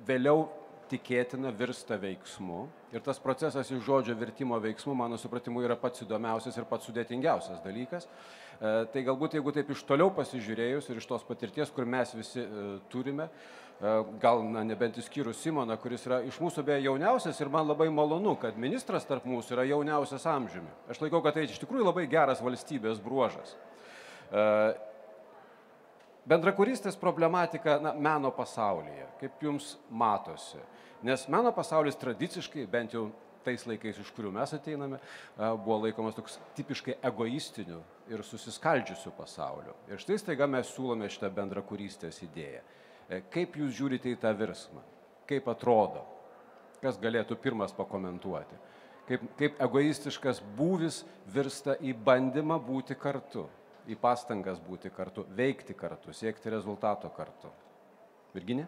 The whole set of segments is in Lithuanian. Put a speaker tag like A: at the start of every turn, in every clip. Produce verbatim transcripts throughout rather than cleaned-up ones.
A: vėliau tikėtina virsta veiksmu. Ir tas procesas iš žodžio virtimo veiksmu, mano supratimu, yra pats įdomiausias ir pats sudėtingiausias dalykas. E, tai galbūt, jeigu taip iš toliau pasižiūrėjus ir iš tos patirties, kur mes visi e, turime, e, gal na, nebent išskyrus Simoną, kuris yra iš mūsų beje jauniausias ir man labai malonu, kad ministras tarp mūsų yra jauniausias amžiumi. Aš laikau, kad tai iš tikrųjų labai geras valstybės bruožas. E, Bendrakūrystės problematika na, meno pasaulyje, kaip jums matosi? Nes meno pasaulis tradiciškai, bent jau tais laikais, iš kurių mes ateiname, buvo laikomas toks tipiškai egoistiniu ir susiskaldžiusiu pasauliu. Ir štai staiga mes siūlome šitą bendrakūrystės idėją. Kaip jūs žiūrite į tą virsmą? Kaip atrodo? Kas galėtų pirmas pakomentuoti? Kaip, kaip egoistiškas būvis virsta į bandymą būti kartu, į pastangas būti kartu, veikti kartu, siekti rezultato kartu. Virginija?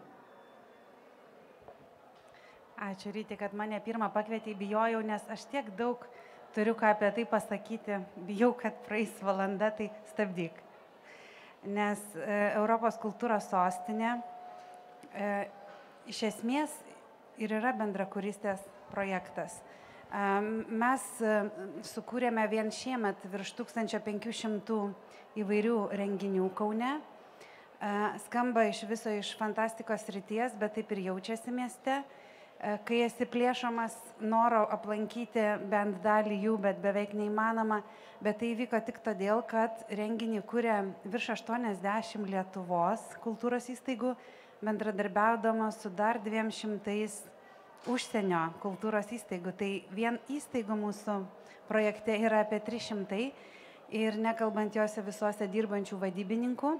B: Ačiū, Ryti, kad mane pirmą pakvietei, bijojau, nes aš tiek daug turiu ką apie tai pasakyti, bijau, kad praeis valanda, tai stabdyk. Nes e, Europos kultūros sostinė e, iš esmės ir yra bendrakūrystės projektas. E, mes e, sukūrėme vien šiemet virš tūkstančio penkių šimtų įvairių renginių Kaune. E, skamba iš viso iš fantastikos srities, bet taip ir jaučiasi mieste. Kai esi plėšomas noro aplankyti bent dalį jų, bet beveik neįmanoma, bet tai vyko tik todėl, kad renginį kuria virš aštuoniasdešimt Lietuvos kultūros įstaigų, bendradarbiaudama su dar dviem šimtais užsienio kultūros įstaigų. Tai vien įstaigų mūsų projekte yra apie trys šimtai ir nekalbant jose visuose dirbančių vadybininkų,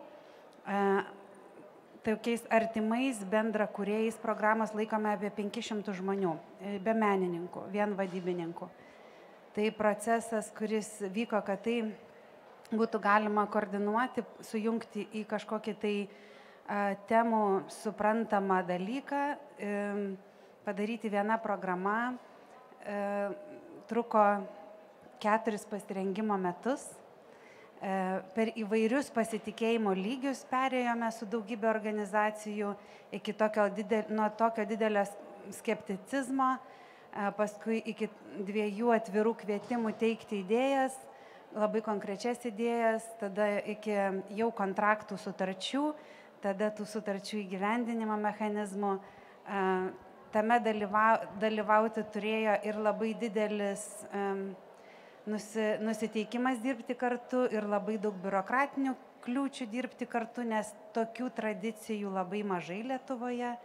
B: tokiais artimais bendrakūrėjais programos laikome apie penkis šimtus žmonių, be menininkų, vien vadybininkų. Tai procesas, kuris vyko, kad tai būtų galima koordinuoti, sujungti į kažkokį tai a, temų suprantamą dalyką, e, padaryti vieną programą, e, truko keturis pasirengimo metus. Per įvairius pasitikėjimo lygius perėjome su daugybė organizacijų iki tokio didel, nuo tokio didelio skepticizmo, paskui iki dviejų atvirų kvietimų teikti idėjas, labai konkrečias idėjas, tada iki jau kontraktų sutarčių, tada tų sutarčių įgyvendinimo mechanizmų. Tame dalyvauti turėjo ir labai didelis nusiteikimas dirbti kartu ir labai daug biurokratinių kliūčių dirbti kartu, nes tokių tradicijų labai mažai Lietuvoje,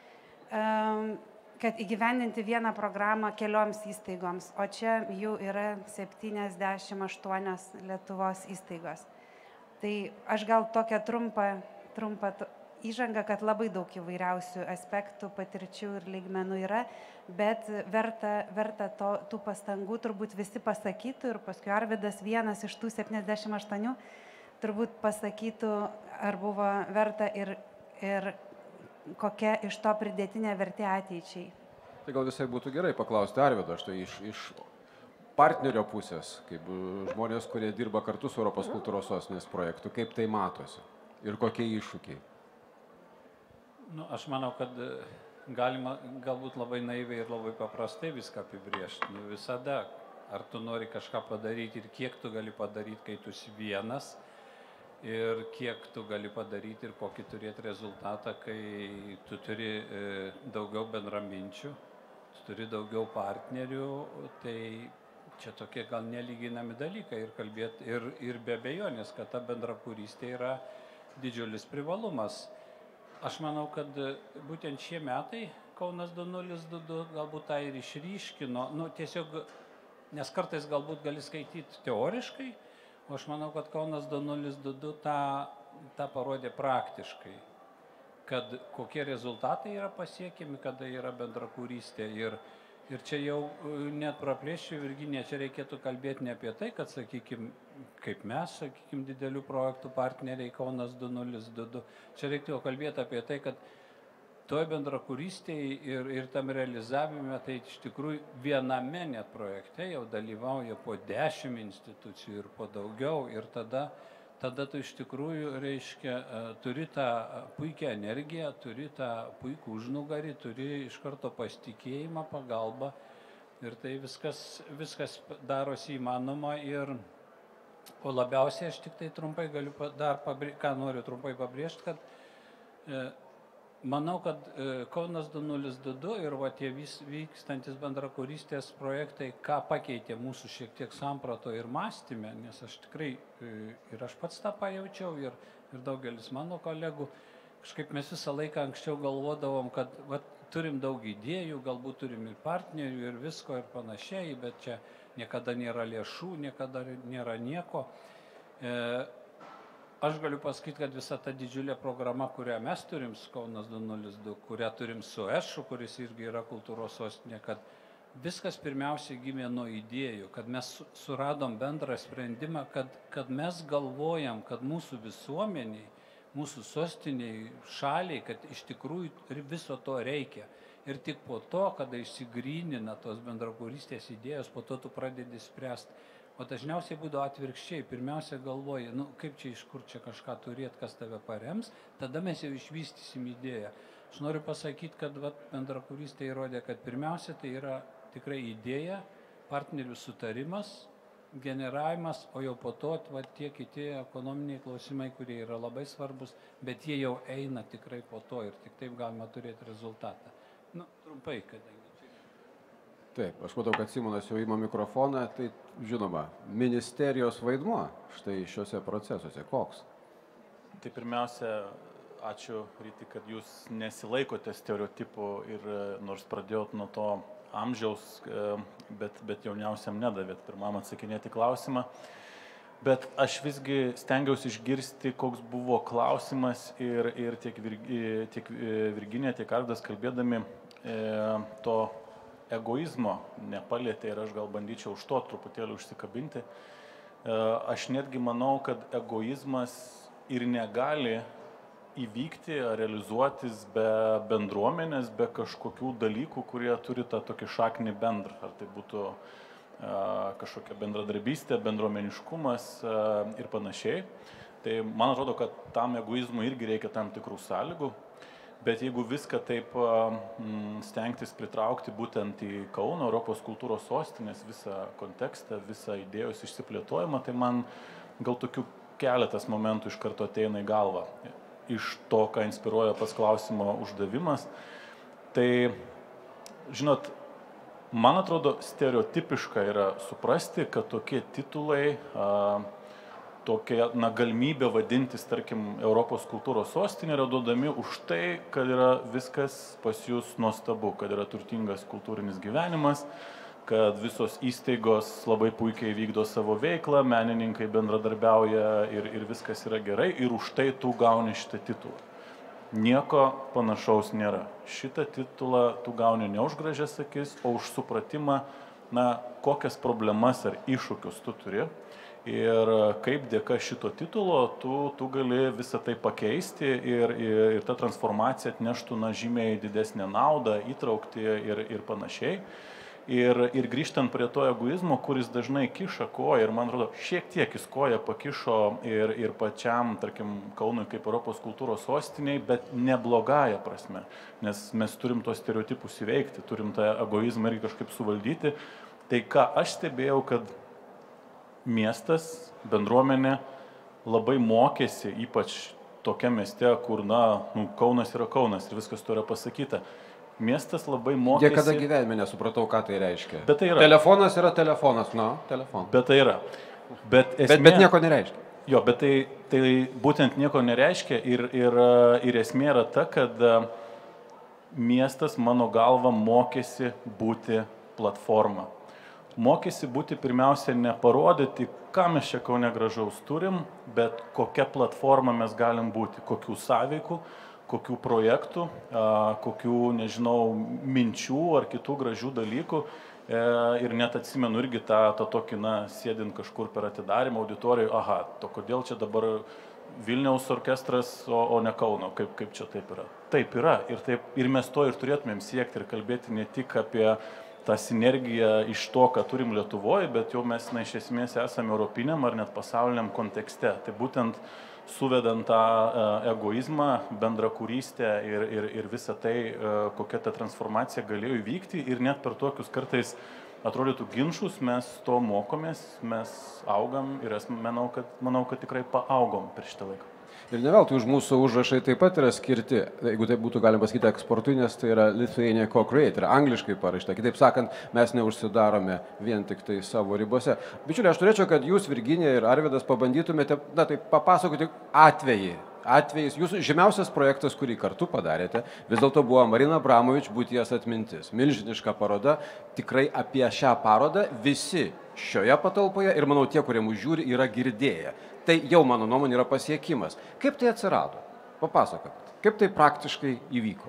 B: kad įgyvendinti vieną programą kelioms įstaigoms, o čia jų yra septyniasdešimt aštuonios Lietuvos įstaigos. Tai aš gal tokią trumpą, trumpą įžangą, kad labai daug įvairiausių aspektų, patirčių ir lygmenų yra, bet verta, verta to, tų pastangų turbūt visi pasakytų ir paskui Arvydas vienas iš tų septyniasdešimt aštuonių turbūt pasakytų, ar buvo verta ir, ir kokia iš to pridėtinė vertė ateičiai.
A: Tai gal visai būtų gerai paklausti Arvydo, štai iš, iš partnerio pusės, kaip žmonės, kurie dirba kartu su Europos kultūros sostinės projektu, kaip tai matosi ir kokie iššūkiai.
C: Nu, aš manau, kad galima galbūt labai naiviai ir labai paprastai viską apibrėžti. Nu, visada, ar tu nori kažką padaryti ir kiek tu gali padaryti, kai tu esi vienas, ir kiek tu gali padaryti ir kokį turėti rezultatą, kai tu turi e, daugiau bendraminčių, tu turi daugiau partnerių, tai čia tokie gal nelyginami dalykai ir kalbėti, ir, ir be abejonės, kad ta bendrakūrystė yra didžiulis privalumas. Aš manau, kad būtent šie metai Kaunas du nulis du du galbūt tą ir išryškino, nu tiesiog, nes kartais galbūt gali skaityti teoriškai, o aš manau, kad Kaunas du nulis du du tą, tą parodė praktiškai, kad kokie rezultatai yra pasiekiami, kada yra bendrakūrystė. Ir, ir čia jau net praplėšiu, Virginija, čia reikėtų kalbėti ne apie tai, kad, sakykime, kaip mes, sakykime, didelių projektų partneriai Kaunas du nulis du du. Čia reikėjo kalbėti apie tai, kad toje bendrakūrystėje ir, ir tam realizavime, tai iš tikrųjų viename net projekte jau dalyvauja po dešimt institucijų ir po daugiau. Ir tada tada tu iš tikrųjų, reiškia, turi tą puikią energiją, turi tą puikų užnugarį, turi iš karto pasitikėjimą, pagalbą ir tai viskas, viskas darosi įmanoma. Ir, o labiausiai aš tik tai trumpai galiu dar pabrėžti, ką noriu trumpai pabrėžti, kad e, manau, kad e, Kaunas du nulis du du ir va, tie vis, vykstantis bendrakurystės projektai, ką pakeitė mūsų šiek tiek samprato ir mąstymę, nes aš tikrai e, ir aš pats tą pajaučiau ir, ir daugelis mano kolegų, kažkaip mes visą laiką anksčiau galvodavom, kad va, turim daug idėjų, galbūt turim ir partnerių ir visko ir panašiai, bet čia niekada nėra lėšų, niekada nėra nieko. E, aš galiu pasakyti, kad visa ta didžiulė programa, kurią mes turim su Kaunas du nulis du, kurią turim su Ešu, kuris irgi yra kultūros sostinė, kad viskas pirmiausiai gimė nuo idėjų, kad mes suradom bendrą sprendimą, kad, kad mes galvojam, kad mūsų visuomeniai, mūsų sostiniai, šaliai, kad iš tikrųjų viso to reikia. Ir tik po to, kada išsigrynina tos bendrakurystės idėjos, po to tu pradedi spręsti. O dažniausiai būdavo atvirkščiai. Pirmiausia galvoji, nu kaip čia iš kur čia kažką turėti, kas tave parems, tada mes jau išvystysim idėją. Aš noriu pasakyti, kad vat, bendrakurystė įrodė, kad pirmiausia tai yra tikrai idėja, partnerių sutarimas, generavimas, o jau po to vat, tie kiti ekonominiai klausimai, kurie yra labai svarbus, bet jie jau eina tikrai po to ir tik taip galima turėti rezultatą. Nu, trumpai, kadangi.
A: Taip, aš matau, kad Simonas jau ima mikrofoną, tai žinoma, ministerijos vaidmuo štai šiuose procesuose. Koks?
D: Tai pirmiausia, ačiū Ryti, kad jūs nesilaikote stereotipų ir nors pradėjot nuo to amžiaus, bet, bet jauniausiam nedavėt pirmam atsakinėti klausimą. Bet aš visgi stengiausi išgirsti, koks buvo klausimas ir, ir tiek, Virgi, tiek Virginija, tiek Arvydas kalbėdami e, to egoizmo nepalėtė ir aš gal bandyčiau už to truputėlį užsikabinti. E, aš netgi manau, kad egoizmas ir negali įvykti ar realizuotis be bendruomenės, be kažkokių dalykų, kurie turi tą tokį šaknį bendrą. Ar tai būtų kažkokia bendradarbystė, bendruomeniškumas ir panašiai. Tai man atrodo, kad tam egoizmui irgi reikia tam tikrų sąlygų, bet jeigu viską taip stengtis pritraukti būtent į Kauno, Europos kultūros sostinės visą kontekstą, visą idėjos išsiplėtojimą, tai man gal tokių keletas momentų iš karto ateina į galvą. Iš to, ką inspiruoja pas klausimo uždavimas. Tai, žinot, man atrodo, stereotipiška yra suprasti, kad tokie titulai, a, tokia na, galimybė vadintis, tarkim, Europos kultūros sostinė yra duodami už tai, kad yra viskas pas jūs nuostabu, kad yra turtingas kultūrinis gyvenimas, kad visos įstaigos labai puikiai vykdo savo veiklą, menininkai bendradarbiauja ir, ir viskas yra gerai ir už tai tu gauni šitą titulą. Nieko panašaus nėra. Šitą titulą tu gauni ne už gražias akis, o už supratimą, na, kokias problemas ar iššūkius tu turi ir kaip dėka šito titulo tu, tu gali visą tai pakeisti ir, ir, ir ta transformacija atneštų na, žymiai didesnę naudą, įtraukti ir, ir panašiai. Ir, ir grįžtant prie to egoizmo, kuris dažnai kiša koją ir man atrodo, šiek tiek jis koją pakišo ir, ir pačiam, tarkim, Kaunui kaip Europos kultūros sostiniai, bet ne blogąja prasme, nes mes turim tos stereotipus įveikti, turim tą egoizmą irgi kažkaip suvaldyti. Tai ką aš stebėjau, kad miestas, bendruomenė labai mokėsi, ypač tokia mieste, kur, na, nu, Kaunas yra Kaunas ir viskas to yra pasakyta. Miestas labai mokėsi...
A: Niekada gyvenime nesupratau, ką tai reiškia.
D: Bet tai yra.
A: Telefonas yra telefonas, nu, telefonas.
D: Bet tai yra. Bet, esmė...
A: bet, bet nieko nereiškia.
D: Jo, bet tai, tai būtent nieko nereiškia ir, ir, ir esmė yra ta, kad miestas, mano galva, mokėsi būti platforma. Mokėsi būti pirmiausia ne parodyti, ką mes čia Kaune gražaus turim, bet kokią platformą mes galim būti, kokių sąveikų, kokių projektų, kokių, nežinau, minčių ar kitų gražių dalykų. Ir net atsimenu irgi tą, tą tokį, na, sėdint kažkur per atidarimą auditorijoje, aha, to kodėl čia dabar Vilniaus orkestras, o, o ne Kauno, kaip, kaip čia taip yra. Taip yra ir, taip, ir mes to ir turėtumėm siekti ir kalbėti ne tik apie tą sinergiją iš to, ką turim Lietuvoje, bet jau mes na, iš esmės esame europiniam ar net pasauliniam kontekste. Tai būtent suvedant tą egoizmą, bendrakūrystę ir, ir, ir visą tai, kokia ta transformacija galėjo įvykti ir net per tokius kartais atrodytų ginčius mes to mokomės, mes augam ir aš manau, kad, manau, kad tikrai paaugom per šitą laiką.
A: Ir ne veltui už mūsų užrašai taip pat yra skirti, jeigu tai būtų galima pasakyti eksportui, nes tai yra Lithuania Co-Create, yra angliškai parašyta. Kitaip sakant, mes neužsidarome vien tik tai savo ribose. Bičiuliai, aš turėčiau, kad jūs, Virginija ir Arvydas, pabandytumėte, na tai papasakoti atvejį. Atvejais, jūsų žymiausias projektas, kurį kartu padarėte, vis dėlto buvo Marina Abramovič Būties atmintis. Milžiniška paroda, tikrai apie šią parodą visi šioje patalpoje ir manau tie, kurie mūsų žiūri, yra girdėję. Tai jau mano nuomonė yra pasiekimas. Kaip tai atsirado? Papasakokit. Kaip tai praktiškai įvyko?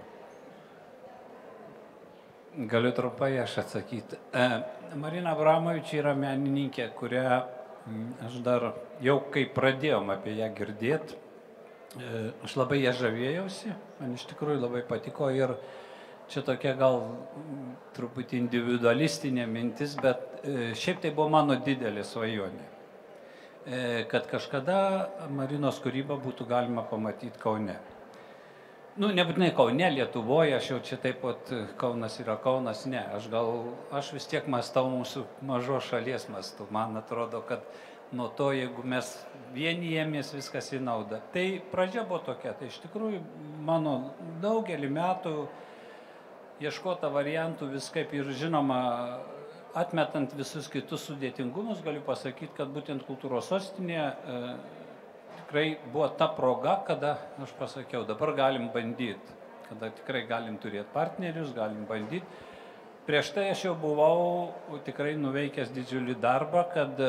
C: Galiu trumpai aš atsakyti. Marina Abramovič yra menininkė, kurią aš dar jau kai pradėjom apie ją girdėti, aš labai ją žavėjausi, man iš tikrųjų labai patiko ir čia tokia gal truputį individualistinė mintis, bet šiaip tai buvo mano didelė svajonė, kad kažkada Marinos kūrybą būtų galima pamatyti Kaune. Nu, nebūtinai Kaune, Lietuvoje, aš jau čia taip pat Kaunas yra Kaunas, ne, aš gal, aš vis tiek mąstau mūsų mažos šalies mastu, man atrodo, kad nuo to, jeigu mes vienijėmės, viskas į naudą. Tai pradžia buvo tokia, tai iš tikrųjų mano daugelį metų ieškota variantų viskaip ir žinoma, atmetant visus kitus sudėtingumus, galiu pasakyti, kad būtent kultūros sostinė e, tikrai buvo ta proga, kada aš pasakiau, dabar galim bandyti, kada tikrai galim turėti partnerius, galim bandyti. Prieš tai aš jau buvau tikrai nuveikęs didžiulį darbą, kad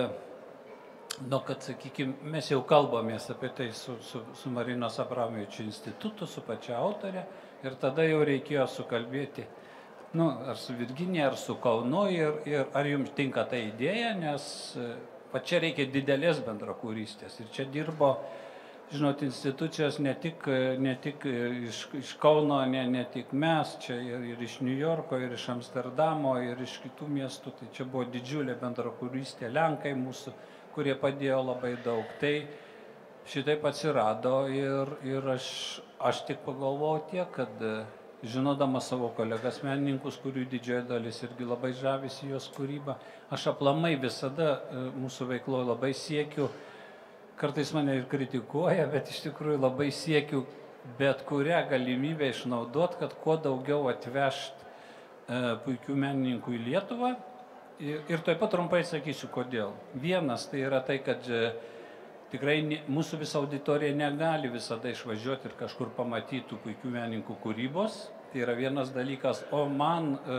C: Nu, kad, sakykime, mes jau kalbamės apie tai su, su, su Marinos Abramovič institutu, su pačia autorė ir tada jau reikėjo sukalbėti, nu, ar su Virginija, ar su Kaunu ir, ir ar jums tinka ta idėja, nes va čia reikia didelės bendrakūrystės. Ir čia dirbo, žinot, institucijos ne tik, ne tik iš, iš Kauno, ne, ne tik mes, čia ir, ir iš New Yorko, ir iš Amsterdamo, ir iš kitų miestų, tai čia buvo didžiulė bendrakūrystė, Lenkai mūsų, kurie padėjo labai daug. Tai šitaip atsirado ir, ir aš, aš tik pagalvojau tiek, kad žinodama savo kolegas menininkus, kurių didžioji dalis irgi labai žavisi jos kūrybą, aš aplamai visada mūsų veikloje labai siekiu, kartais mane ir kritikuoja, bet iš tikrųjų labai siekiu bet kurią galimybę išnaudoti, kad kuo daugiau atvežt e, puikių menininkų į Lietuvą. Ir, ir taip pat trumpai sakysiu, kodėl. Vienas tai yra tai, kad e, tikrai ne, mūsų visa auditorija negali visada išvažiuoti ir kažkur pamatytų puikių menininkų kūrybos. Tai yra vienas dalykas, o man e,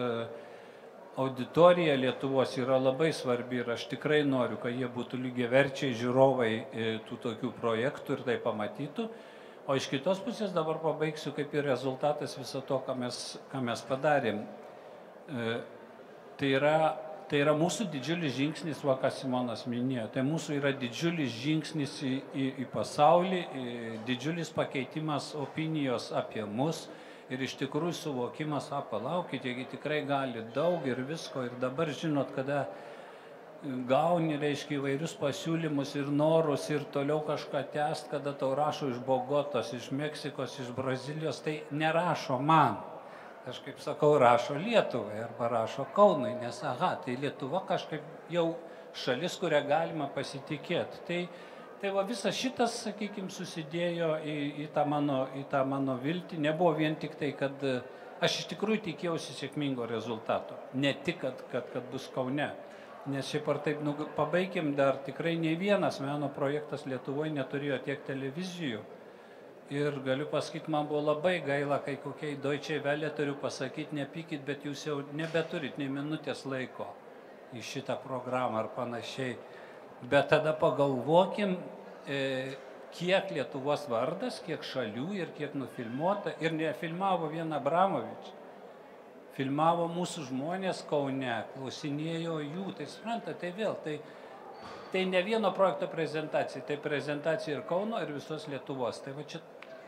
C: auditorija Lietuvos yra labai svarbi ir aš tikrai noriu, kad jie būtų lygiaverčiai žiūrovai e, tų tokių projektų ir tai pamatytų. O iš kitos pusės dabar pabaigsiu kaip ir rezultatas viso to, ką mes, ką mes padarėm. E, tai yra Tai yra mūsų didžiulis žingsnis, va, ką Simonas minėjo, tai mūsų yra didžiulis žingsnis į, į, į pasaulį, į, didžiulis pakeitimas opinijos apie mus ir iš tikrųjų suvokimas, a, palaukit, jeigu tikrai gali daug ir visko ir dabar žinot, kada gauni, reiškia, įvairius pasiūlymus ir norus ir toliau kažką tęst, kada tau rašo iš Bogotos, iš Meksikos, iš Brazilijos, tai nerašo man. Aš kaip sakau, rašo Lietuvai arba rašo Kaunui, nes aha, tai Lietuva kažkaip jau šalis, kurią galima pasitikėti. Tai, tai va visas šitas, sakykime, susidėjo į, į, tą mano, į tą mano viltį. Nebuvo vien tik tai, kad aš iš tikrųjų tikėjausi sėkmingo rezultato. Ne tik, kad, kad, kad bus Kaune. Nes šiaip ar taip, nu, pabaikim dar, tikrai ne vienas meno projektas Lietuvoje neturėjo tiek televizijų. Ir galiu pasakyti, man buvo labai gaila, kai kokiai Deutsche Welle turiu pasakyti, nepykit, bet jūs jau nebeturit nei minutės laiko į šitą programą ar panašiai. Bet tada pagalvokim, e, kiek Lietuvos vardas, kiek šalių ir kiek nufilmuota. Ir nefilmavo vien Abramovič. Filmavo mūsų žmonės Kaune, klausinėjo jų. Tai suprantate, tai vėl, tai... Tai ne vieno projekto prezentacija, tai prezentacija ir Kauno, ir visos Lietuvos. Tai va čia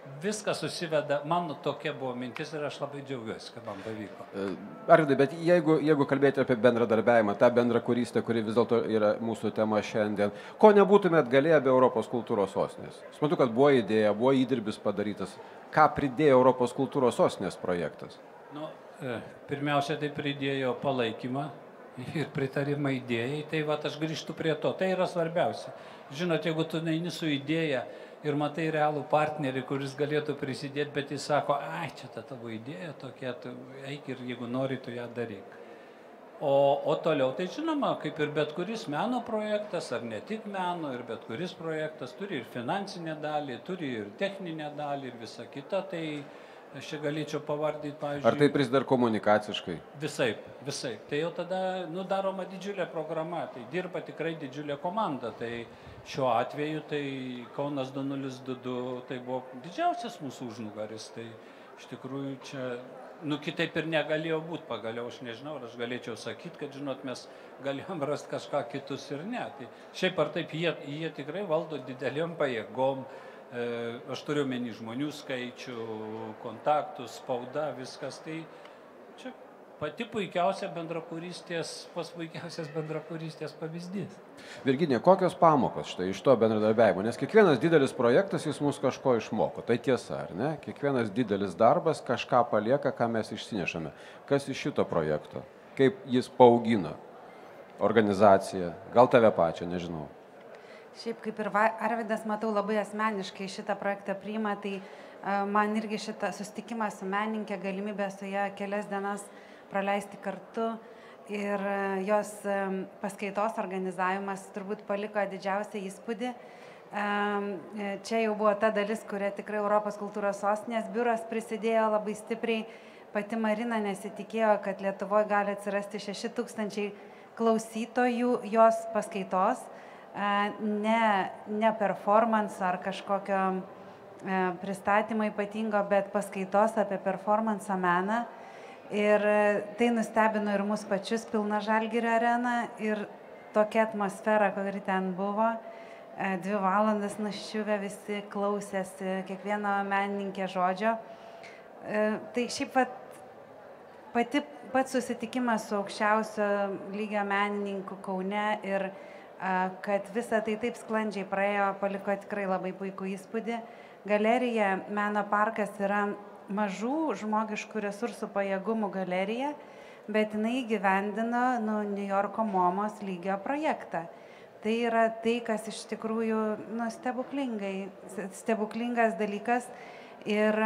C: viskas susiveda, mano tokia buvo mintis ir aš labai džiaugiuosi, kad man pavyko.
A: Arvydai, bet jeigu, jeigu kalbėti apie bendradarbiavimą, tą bendrakurystę, kuri vis dėlto yra mūsų tema šiandien, ko nebūtumėt galėję be Europos kultūros sostinės? Suprantu, kad buvo idėja, buvo įdirbis padarytas. Ką pridėjo Europos kultūros sostinės projektas?
C: Nu, pirmiausia, tai pridėjo palaikymą ir pritarimą idėjai, tai va, aš grįžtu prie to, tai yra svarbiausia. Žinot, jeigu tu neini su idėja ir matai realų partnerį, kuris galėtų prisidėti, bet jis sako, ai, čia ta tavo idėja tokia, tu eik ir jeigu nori, tu ją daryk. O, o toliau, tai žinoma, kaip ir bet kuris meno projektas, ar ne tik meno, ir bet kuris projektas turi ir finansinę dalį, turi ir techninę dalį, ir visa kita, tai aš čia galėčiau pavardyti, pavyzdžiui...
A: Ar tai prisideda komunikaciškai?
C: Visaip, visaip. Tai jau tada, nu, daroma didžiulė programa, tai dirba tikrai didžiulė komanda. Tai šiuo atveju, tai Kaunas du nulis du du, tai buvo didžiausias mūsų užnugaris. Tai iš tikrųjų čia, nu, kitaip ir negalėjo būti pagaliau, aš nežinau, ar aš galėčiau sakyti, kad, žinot, mes galėjom rasti kažką kitus ir ne. Tai šiaip ar taip, jie, jie tikrai valdo dideliom pajėgom. Aš turiu menį žmonių skaičių, kontaktų, spauda, viskas. Tai čia pati puikiausia bendrakurystės, pas puikiausias bendrakurystės pavyzdys.
A: Virginija, kokios pamokos štai iš to bendradarbiavimo? Nes kiekvienas didelis projektas jis mus kažko išmoko. Tai tiesa, ar ne? Kiekvienas didelis darbas kažką palieka, ką mes išsinešame. Kas iš šito projekto? Kaip jis paaugino organizaciją? Gal tave pačią, nežinau.
B: Šiaip kaip ir Arvydas, matau, labai asmeniškai šitą projektą priima, tai man irgi šitą susitikimą su menininkė, galimybė su ją kelias dienas praleisti kartu ir jos paskaitos organizavimas turbūt paliko didžiausią įspūdį. Čia jau buvo ta dalis, kuria tikrai Europos kultūros sostinės biuras prisidėjo labai stipriai. Pati Marina nesitikėjo, kad Lietuvoje gali atsirasti šeši tūkstančiai klausytojų jos paskaitos. Ne, ne performance ar kažkokio pristatymo ypatingo, bet paskaitos apie performance meną. Ir tai nustebino ir mus pačius, pilna Žalgirio arena ir tokia atmosfera, kuri ten buvo. Dvi valandas nuščiuvę visi klausėsi kiekvieno menininkė žodžio. Tai šiaip pat, pati, pats susitikimas su aukščiausio lygio menininku Kaune ir kad visa tai taip sklandžiai praėjo, paliko tikrai labai puikų įspūdį. Galerija Meno parkas yra mažų žmogiškų resursų pajėgumų galerija, bet jinai įgyvendino nu, New Yorko Momos lygio projektą. Tai yra tai, kas iš tikrųjų nu, stebuklingai, stebuklingas dalykas. Ir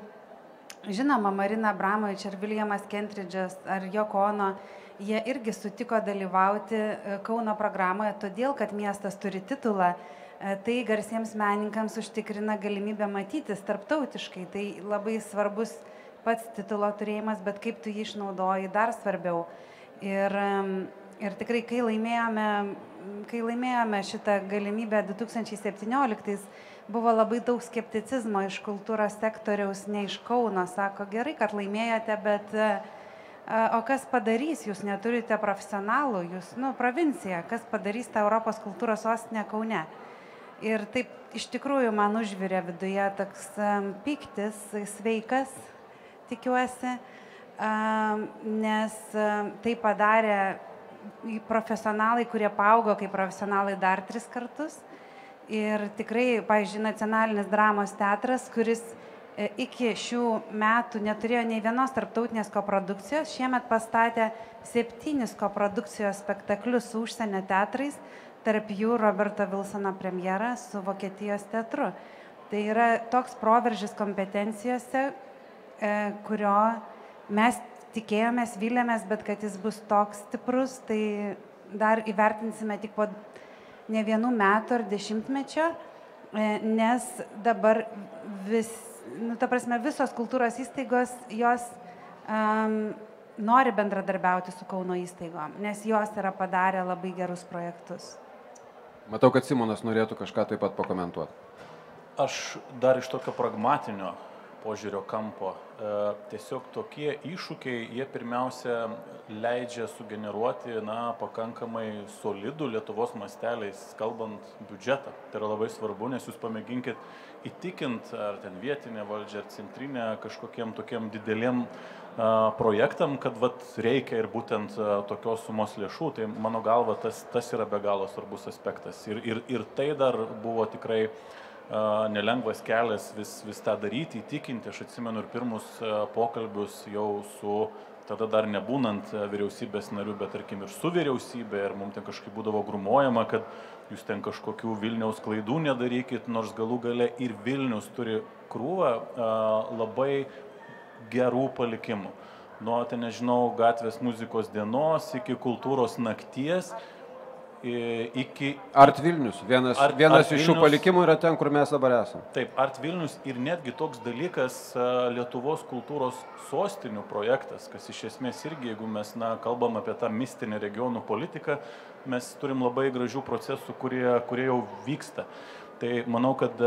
B: žinoma, Marina Abramovič ar Williamas Kentridžas ar Yoko Ono, jie irgi sutiko dalyvauti Kauno programoje, todėl, kad miestas turi titulą, tai garsiems menininkams užtikrina galimybę matytis tarptautiškai. Tai labai svarbus pats titulo turėjimas, bet kaip tu jį išnaudoji, dar svarbiau. Ir, ir tikrai, kai laimėjome, kai laimėjome šitą galimybę du tūkstančiai septynioliktais, buvo labai daug skepticizmo iš kultūros sektoriaus, ne iš Kauno. Sako, gerai, kad laimėjote, bet o kas padarys, jūs neturite profesionalų, jūs, nu, provincija, kas padarys tą Europos kultūros sostinę Kaune. Ir taip iš tikrųjų man užvirė viduje toks um, pyktis, sveikas, tikiuosi, um, nes um, tai padarė profesionalai, kurie paaugo kaip profesionalai dar tris kartus. Ir tikrai, pavyzdžiui, Nacionalinis dramos teatras, kuris iki šių metų neturėjo nei vienos tarptautinės koprodukcijos, šiemet pastatė septynis koprodukcijos spektaklius su užsienio teatrais, tarp jų Roberto Wilsono premjera su Vokietijos teatru. Tai yra toks proveržis kompetencijose, kurio mes tikėjomės, vylėmės, bet kad jis bus toks stiprus, tai dar įvertinsime tik po ne vienų metų ar dešimtmečio, nes dabar vis Nu, ta prasme, visos kultūros įstaigos, jos um, nori bendradarbiauti su Kauno įstaigom, nes jos yra padarę labai gerus projektus.
A: Matau, kad Simonas norėtų kažką taip pat pakomentuoti.
D: Aš dar iš tokio pragmatinio požiūrio kampo. Tiesiog tokie iššūkiai, jie pirmiausia leidžia sugeneruoti, na, pakankamai solidų Lietuvos masteliais, kalbant biudžetą. Tai yra labai svarbu, nes jūs pamėginkit įtikint, ar ten vietinė valdžia, ar centrinė, kažkokiem tokiem dideliem a, projektam, kad vat, reikia ir būtent a, tokios sumos lėšų. Tai mano galva tas, tas yra be galo svarbus aspektas. Ir, ir, ir tai dar buvo tikrai nelengvas kelias vis, vis tą daryti, įtikinti. Aš atsimenu ir pirmus pokalbius jau su, tada dar nebūnant vyriausybės narių, bet tarkim ir su vyriausybė, ir mums ten kažkaip būdavo grumuojama, kad jūs ten kažkokių Vilniaus klaidų nedarykit, nors galų gale ir Vilnius turi krūvą labai gerų palikimų. Nuo, ten nežinau, gatvės muzikos dienos iki kultūros nakties, iki...
A: Art Vilnius, vienas,
D: Art,
A: vienas
D: Art
A: iš šių
D: Vilnius,
A: palikimų yra ten, kur mes dabar esame.
D: Taip, Art Vilnius ir netgi toks dalykas Lietuvos kultūros sostinių projektas, kas iš esmės irgi, jeigu mes na, kalbam apie tą mistinę regionų politiką, mes turim labai gražių procesų, kurie, kurie jau vyksta. Tai manau, kad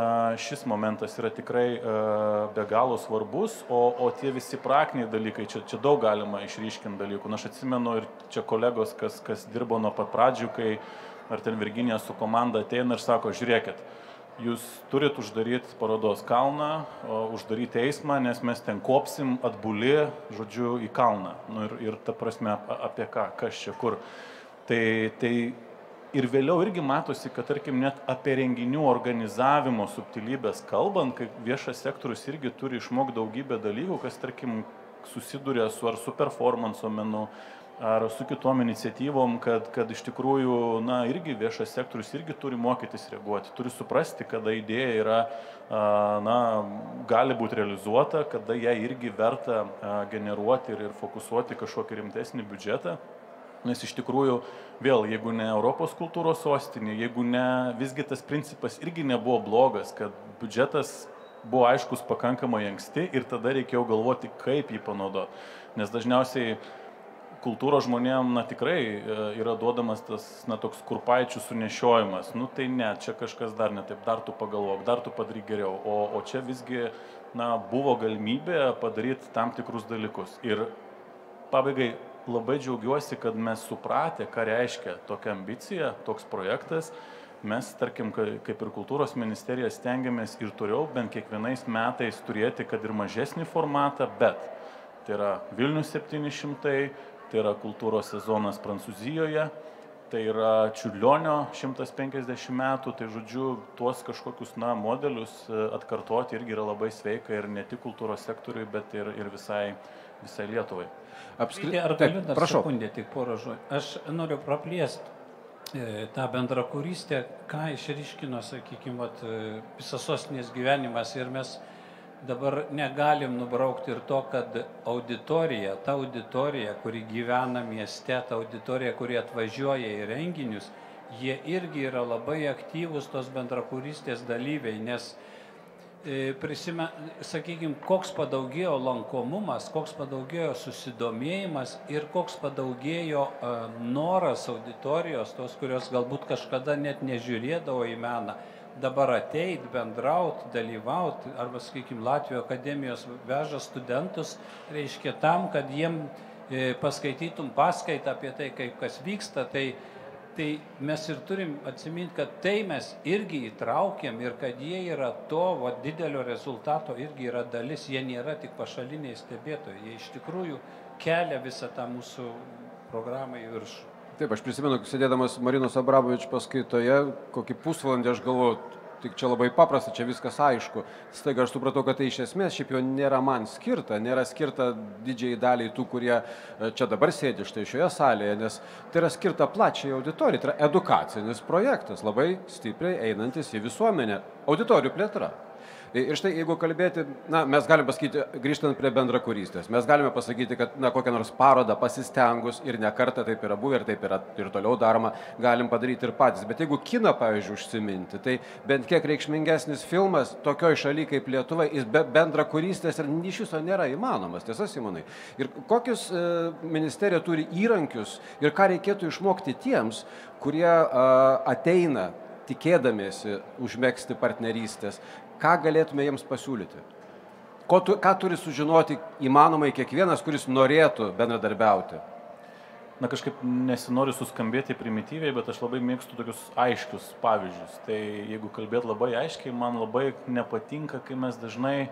D: šis momentas yra tikrai be galo svarbus, o, o tie visi praktiniai dalykai, čia, čia daug galima išryškinti dalykų. Na, aš atsimenu ir čia kolegos, kas, kas dirbo nuo pat pradžių, kai ar ten Virginija su komanda ateina ir sako, žiūrėkit, jūs turit uždaryti parodos kalną, uždaryti eismą, nes mes ten kopsim atbuli, žodžiu, į kalną. Nu, ir, ir ta prasme, apie ką, kas čia kur. Tai, tai ir vėliau irgi matosi, kad, tarkim, net apie renginių organizavimo subtilybės kalbant, kai viešas sektorius irgi turi išmokti daugybę dalykų, kas, tarkim, susiduria su ar su performanso menu, ar su kitom iniciatyvom, kad, kad iš tikrųjų, na, irgi viešas sektorius irgi turi mokytis reaguoti, turi suprasti, kada idėja yra, na, gali būti realizuota, kada ją irgi verta generuoti ir, ir fokusuoti kažkokį rimtesnį biudžetą. Nes iš tikrųjų, vėl, jeigu ne Europos kultūros sostinė, jeigu ne, visgi tas principas irgi nebuvo blogas, kad biudžetas buvo aiškus pakankamai anksti ir tada reikėjo galvoti, kaip jį panaudoti. Nes dažniausiai kultūros žmonėm, na, tikrai yra duodamas tas, na, toks kurpaičių sunešiojimas. Nu, tai ne, čia kažkas dar ne taip, dar tu pagalvok, dar tu padaryk geriau. O, o čia visgi, na, buvo galimybė padaryti tam tikrus dalykus. Ir pabaigai, labai džiaugiuosi, kad mes supratę, ką reiškia tokia ambicija, toks projektas. Mes, tarkim, kaip ir kultūros ministerija stengiamės ir toliau bent kiekvienais metais turėti, kad ir mažesnį formatą, bet tai yra Vilnius septyni šimtai, tai yra kultūros sezonas Prancūzijoje, tai yra Čiurlionio šimtas penkiasdešimt metų, tai žodžiu, tuos kažkokius, na, modelius atkartoti irgi yra labai sveika ir ne tik kultūros sektoriui, bet ir, ir visai, visai Lietuvai.
C: Apskritai, ar galiu dar sekundę, tik porą žodžių. Aš noriu praplėsti e, tą bendrakūrystę, ką išryškino, sakykime, visas sostinės gyvenimas ir mes dabar negalim nubraukti ir to, kad auditorija, ta auditorija, kuri gyvena mieste, ta auditorija, kuri atvažiuoja į renginius, jie irgi yra labai aktyvūs tos bendrakūrystės dalyviai, nes Prisime, sakykime, koks padaugėjo lankomumas, koks padaugėjo susidomėjimas ir koks padaugėjo uh, noras auditorijos, tos, kurios galbūt kažkada net nežiūrėdavo į meną, dabar ateit, bendraut, dalyvaut, arba, sakykime, Latvijos akademijos veža studentus, reiškia tam, kad jiem e, paskaitytum paskaitą apie tai, kaip kas vyksta, tai Tai mes ir turim atsiminti, kad tai mes irgi įtraukiam ir kad jie yra to va, didelio rezultato irgi yra dalis, jie nėra tik pašaliniai stebėtojai, jie iš tikrųjų kelia visą tą mūsų programą į viršų.
A: Taip, aš prisimenu, sėdėdamas Marinos Abramovič paskaitoje, kokį pusvalandį aš galvoju, tik čia labai paprasta, čia viskas aišku. Staiga aš supratau, kad tai iš esmės šiaip jau nėra man skirta, nėra skirta didžiai daliai tų, kurie čia dabar sėdi štai šioje salėje, nes tai yra skirta plačiai auditorijai, tai yra edukacinis projektas, labai stipriai einantis į visuomenę, auditorijų plėtra. Ir štai, jeigu kalbėti, na, mes galime pasakyti, grįžtant prie bendrakūrystės, mes galime pasakyti, kad, na, kokią nors parodą pasistengus ir ne kartą taip yra buvę ir taip yra ir toliau daroma, galim padaryti ir patys. Bet jeigu kiną, pavyzdžiui, užsiminti, tai bent kiek reikšmingesnis filmas tokioj šaly kaip Lietuva, jis be bendrakūrystės ir iš viso nėra įmanomas, tiesa, Simonai. Ir kokius e, ministerija turi įrankius ir ką reikėtų išmokti tiems, kurie e, ateina tikėdamiesi užmegzti partnerystės, ką galėtume jiems pasiūlyti? Ko tu, ką turi sužinoti įmanomai kiekvienas, kuris norėtų bendradarbiauti?
D: Na, kažkaip nesinori suskambėti primityviai, bet aš labai mėgstu tokius aiškius pavyzdžius. Tai jeigu kalbėt labai aiškiai, man labai nepatinka, kai mes dažnai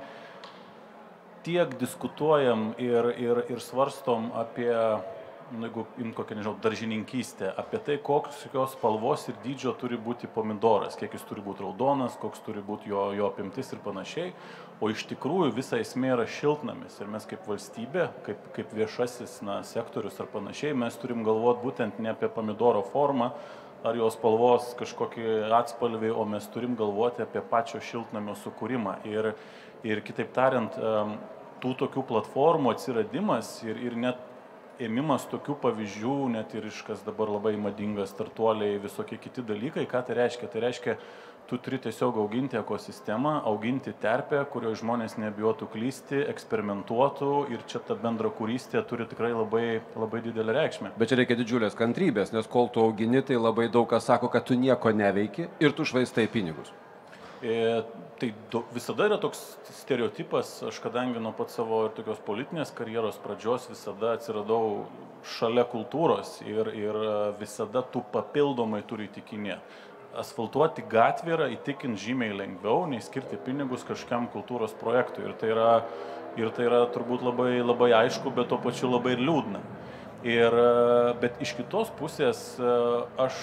D: tiek diskutuojam ir, ir, ir svarstom apie, nu, jeigu im kokią, nežinau, daržininkystę, apie tai, kokios spalvos ir dydžio turi būti pomidoras, kiek jis turi būti raudonas, koks turi būti jo, jo apimtis ir panašiai. O iš tikrųjų visa esmė yra šiltnamis ir mes kaip valstybė, kaip, kaip viešasis na, sektorius ar panašiai, mes turim galvoti būtent ne apie pomidoro formą ar jos spalvos kažkokį atspalvį, o mes turim galvoti apie pačio šiltnamio sukūrimą. Ir, ir kitaip tariant, tų tokių platformų atsiradimas ir, ir net ėmimas tokių pavyzdžių, net ir iš kas dabar labai madingas startuoliai, visokie kiti dalykai, ką tai reiškia? Tai reiškia, tu turi tiesiog auginti ekosistemą, auginti terpę, kurioje žmonės nebijotų klysti, eksperimentuotų ir čia ta bendra kūrystė turi tikrai labai, labai didelę reikšmę.
A: Bet čia reikia didžiulės kantrybės, nes kol tu augini, tai labai daug kas sako, kad tu nieko neveiki ir tu švaistai pinigus.
D: E, tai do, visada yra toks stereotipas, aš kadangi nuo pat savo ir tokios politinės karjeros pradžios visada atsiradau šalia kultūros ir, ir visada tu papildomai turi įtikinėti. Asfaltuoti gatvę yra įtikint žymiai lengviau, nei skirti pinigus kažkam kultūros projektui. Ir tai yra, ir tai yra turbūt labai, labai aišku, bet tuo pačiu labai ir liūdna. Ir, bet iš kitos pusės aš,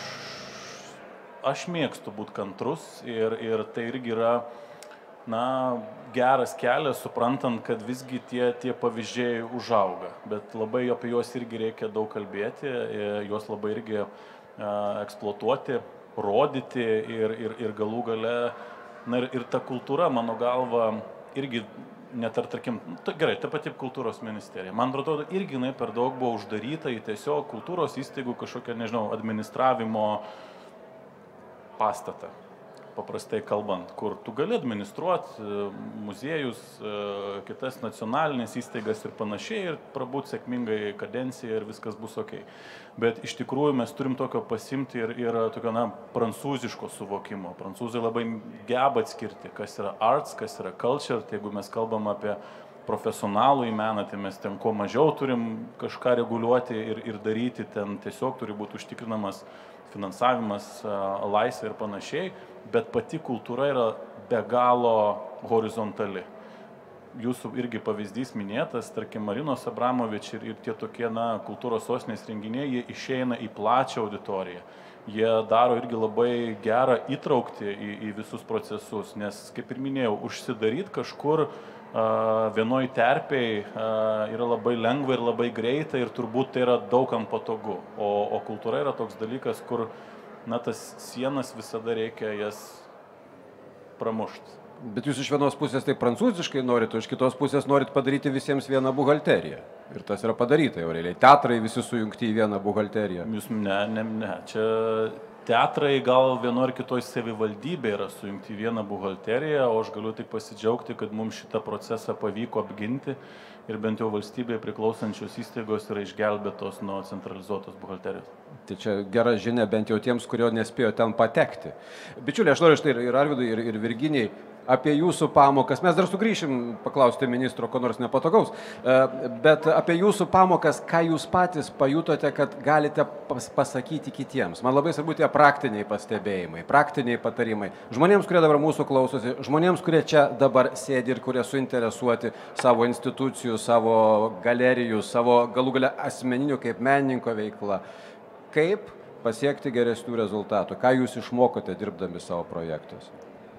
D: aš mėgstu būti kantrus ir, ir tai irgi yra na, geras kelias, suprantant, kad visgi tie, tie pavyzdžiai užauga. Bet labai apie juos irgi reikia daug kalbėti, juos labai irgi eksploatuoti, rodyti ir, ir, ir galų gale, na ir, ir ta kultūra, mano galva, irgi net ar, tarkim, ta, gerai, ta pati kultūros ministerija, man atrodo, irgi jinai per daug buvo uždaryta į tiesiog kultūros įstaigų kažkokią, nežinau, administravimo pastatą, paprastai kalbant, kur tu gali administruoti muziejus, kitas nacionalinės įstaigas ir panašiai ir prabūt sėkmingai kadenciją ir viskas bus ok. Bet iš tikrųjų mes turim tokio pasimti ir, ir tokio, na, prancūziško suvokimo. Prancūzai labai geba atskirti, kas yra arts, kas yra culture. Tai jeigu mes kalbam apie profesionalų į meną, tai mes ten kuo mažiau turim kažką reguliuoti ir, ir daryti, ten tiesiog turi būti užtikrinamas finansavimas, laisvė ir panašiai, bet pati kultūra yra be galo horizontali. Jūsų irgi pavyzdys minėtas, tarkim, Marinos Abramovič ir, ir tie tokie, na, kultūros sostinės renginiai, jie išeina į plačią auditoriją. Jie daro irgi labai gerą įtraukti į, į visus procesus, nes, kaip ir minėjau, užsidaryti kažkur uh, vienoj terpėj uh, yra labai lengva ir labai greita ir turbūt tai yra daugam patogu. O, o kultūra yra toks dalykas, kur, na, tas sienas visada reikia jas pramušti.
A: Bet jūs iš vienos pusės tai prancūziškai norit, o iš kitos pusės norit padaryti visiems vieną buhalteriją. Ir tas yra padaryta jau realiai. Teatrai visi sujungti į vieną buhalteriją.
D: Jūs ne, ne, ne. Čia teatrai gal vieno ar kitoj savivaldybė yra sujungti į vieną buhalteriją, o aš galiu tik pasidžiaugti, kad mums šitą procesą pavyko apginti ir bent jau valstybėje priklausančios įstaigos yra išgelbėtos nuo centralizuotos buhalterijos.
A: Tai čia gera žinia bent jau tiems, kurio nespėjo ten patekti. Bičiuliai, aš noriu štai ir Arvydui, ir, ir Virginijai apie jūsų pamokas. Mes dar sugrįšim paklausti ministro, ko nors nepatogaus, bet apie jūsų pamokas, ką jūs patys pajutote, kad galite pasakyti kitiems. Man labai svarbu tie praktiniai pastebėjimai, praktiniai patarimai. Žmonėms, kurie dabar mūsų klausosi, žmonėms, kurie čia dabar sėdi ir kurie suinteresuoti savo institucijų, savo galerijų, savo galų gale asmeninių kaip menininko veikla. Kaip pasiekti geresnių rezultatų? Ką jūs išmokote dirbdami savo projektus?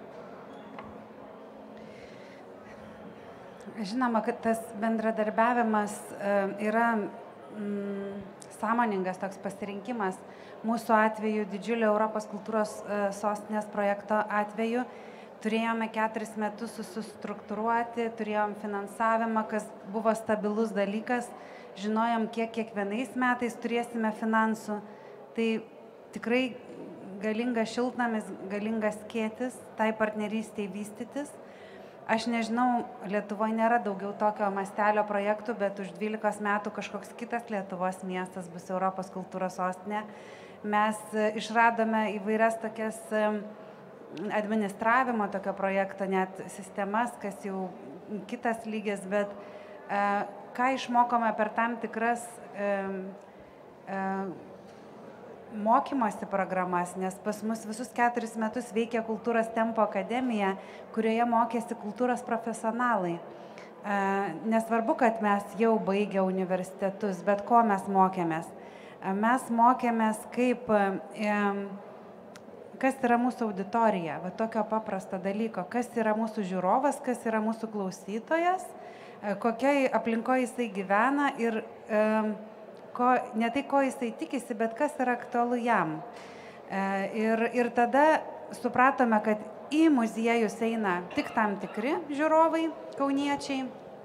B: Žinoma, kad tas bendradarbiavimas yra mm, sąmoningas toks pasirinkimas. Mūsų atveju, didžiulio Europos kultūros sostinės projekto atveju, turėjome keturis metus sustruktūruoti, turėjom finansavimą, kas buvo stabilus dalykas, žinojom, kiek kiekvienais metais turėsime finansų. Tai tikrai galingas šiltnamis, galingas skėtis, tai partnerystėj vystytis. Aš nežinau, Lietuvoje nėra daugiau tokio mastelio projektų, bet už dvylikos metų kažkoks kitas Lietuvos miestas bus Europos kultūros sostinė. Mes išradome įvairias tokias administravimo tokio projekto net sistemas, kas jau kitas lygis, bet e, ką išmokome per tam tikras e, e, mokymosi programas, nes pas mus visus keturis metus veikia Kultūros Tempo akademija, kurioje mokėsi kultūros profesionalai. E, nesvarbu, kad mes jau baigę universitetus, bet ko mes mokėmės. E, mes mokėmės, kaip, e, kas yra mūsų auditorija, va tokio paprasto dalyko, kas yra mūsų žiūrovas, kas yra mūsų klausytojas, e, kokiai aplinkoje jisai gyvena ir e, Ko, ne tai, ko jisai tikisi, bet kas yra aktualu jam. E, ir, ir tada supratome, kad į muziejus eina tik tam tikri žiūrovai, kauniečiai,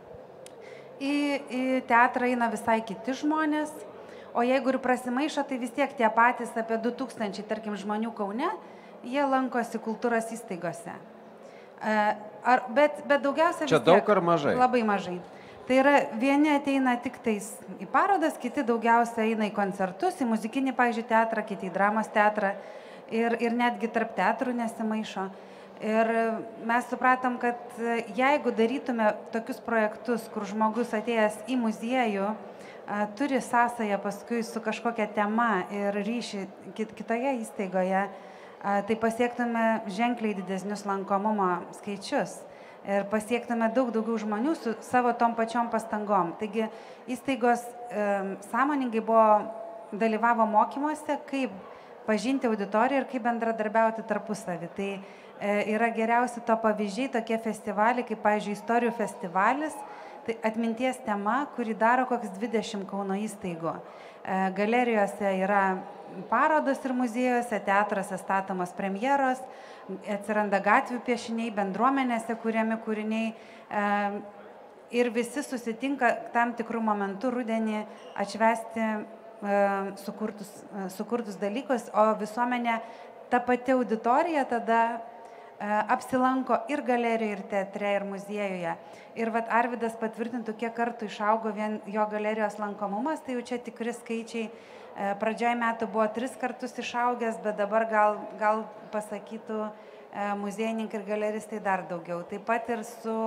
B: į, į teatrą eina visai kiti žmonės, o jeigu ir prasimaišo, tai vis tiek tie patys apie du tūkstančiai, tarkim, žmonių Kaune, jie lankosi kultūros įstaigose. E, ar, bet, bet daugiausia vis
A: Čia
B: tiek,
A: daug ar mažai?
B: Labai mažai. Tai yra, vieni ateina tik tais į parodas, kiti daugiausia eina į koncertus, į muzikinį, pavyzdžiui, teatrą, kiti į dramos teatrą ir, ir netgi tarp teatrų nesimaišo. Ir mes supratom, kad jeigu darytume tokius projektus, kur žmogus atėjęs į muziejų, a, turi sąsają paskui su kažkokia tema ir ryšį kit, kitoje įstaigoje, a, tai pasiektume ženkliai didesnius lankomumo skaičius. Ir pasiektume daug daugiau žmonių su savo tom pačiom pastangom. Taigi įstaigos e, sąmoningai buvo, dalyvavo mokymuose, kaip pažinti auditoriją ir kaip bendradarbiauti tarpusavį. Tai e, yra geriausi to pavyzdžiai, tokie festivaliai, kaip, pavyzdžiui, istorijų festivalis, tai atminties tema, kurį daro koks dvidešimt Kauno įstaigų. E, galerijose yra parodos ir muziejuose, teatruose statomos premjeros, atsiranda gatvių piešiniai, bendruomenėse kuriami kūriniai e, ir visi susitinka tam tikrų momentų rudenį atšvesti e, sukurtus, e, sukurtus dalykus, o visuomenė, ta pati auditorija tada e, apsilanko ir galerijoje, ir teatre, ir muziejuje. Ir vat Arvydas patvirtintų, kiek kartų išaugo vien jo galerijos lankomumas, tai jau čia tikri skaičiai. Pradžioje metų buvo tris kartus išaugęs, bet dabar gal, gal pasakytų muziejininkai ir galeristai dar daugiau. Taip pat ir su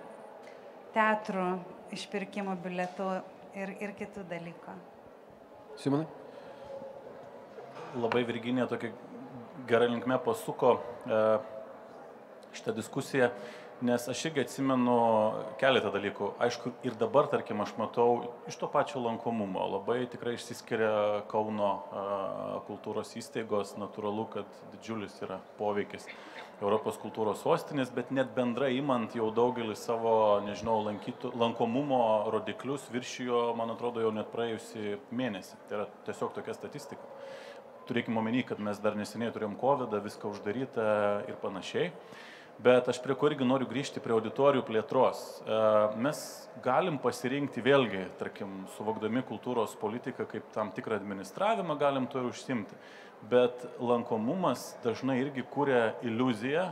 B: teatrų išpirkimo bilietų ir, ir kitų dalykų.
A: Simonai?
D: Labai Virginija tokia gera linkme pasuko e, šitą diskusiją, nes aš irgi atsimenu keletą dalykų. Aišku, ir dabar, tarkim, aš matau iš to pačio lankomumo. Labai tikrai išsiskiria Kauno a, kultūros įstaigos, natūralu, kad didžiulis yra poveikis Europos kultūros sostinės, bet net bendrai imant jau daugelį savo, nežinau, lankytų, lankomumo rodiklius viršijo, man atrodo, jau net praėjusį mėnesį. Tai yra tiesiog tokia statistika. Turėkime omeny, kad mes dar neseniai turėjom kovidą, viską uždaryta ir panašiai. Bet aš prie ko irgi noriu grįžti prie auditorijų plėtros. Mes galim pasirinkti vėlgi, tarkim, suvokdami kultūros politiką kaip tam tikrą administravimą, galim to ir užsimti. Bet lankomumas dažnai irgi kuria iliuziją,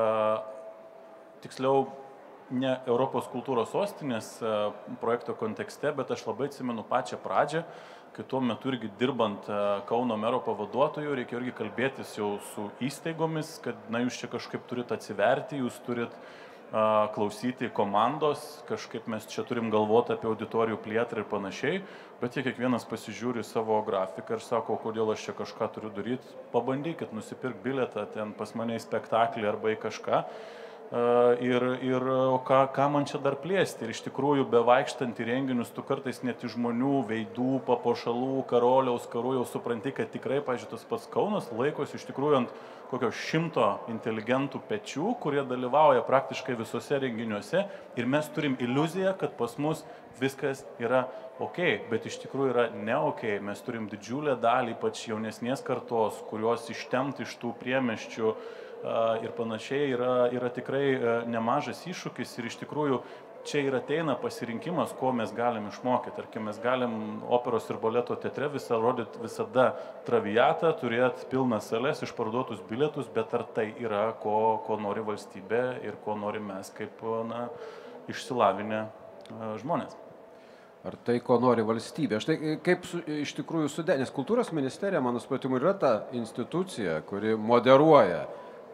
D: tiksliau ne Europos kultūros sostinės projekto kontekste, bet aš labai atsimenu pačią pradžią, kai tuo metu irgi dirbant Kauno mero pavaduotojų, reikia irgi kalbėtis jau su įstaigomis, kad na, jūs čia kažkaip turit atsiverti, jūs turit a, klausyti komandos, kažkaip mes čia turim galvoti apie auditorijų plėtrą ir panašiai, bet jie kiekvienas pasižiūri savo grafiką ir sako, kodėl aš čia kažką turiu daryti, pabandykit nusipirkti bilietą ten pas mane į spektaklį arba į kažką. Ir, ir ką, ką man čia dar plėsti. Ir iš tikrųjų, bevaikštant į renginius, tu kartais net iš žmonių veidų, papuošalų, karoliaus, karų jau supranti, kad tikrai, pažiūrėjau, tas pats Kaunas laikosi iš tikrųjų ant kokio šimto inteligentų pečių, kurie dalyvauja praktiškai visose renginiuose. Ir mes turim iliuziją, kad pas mus viskas yra ok, bet iš tikrųjų yra ne ok. Mes turim didžiulę dalį, ypač jaunesnės kartos, kurios ištemti iš tų priemiesčių ir panašiai yra, yra tikrai nemažas iššūkis ir iš tikrųjų čia ir ateina pasirinkimas, ko mes galim išmokyti. Tarkim, mes galim operos ir baleto teatre visą rodyti visada traviatą, turėti pilnas sales, išparduotus bilietus, bet ar tai yra, ko, ko nori valstybė ir ko nori mes kaip na, išsilavinę žmonės.
A: Ar tai, ko nori valstybė? Štai kaip su, iš tikrųjų sudė, nes kultūros ministerija, mano supratimu, yra ta institucija, kuri moderuoja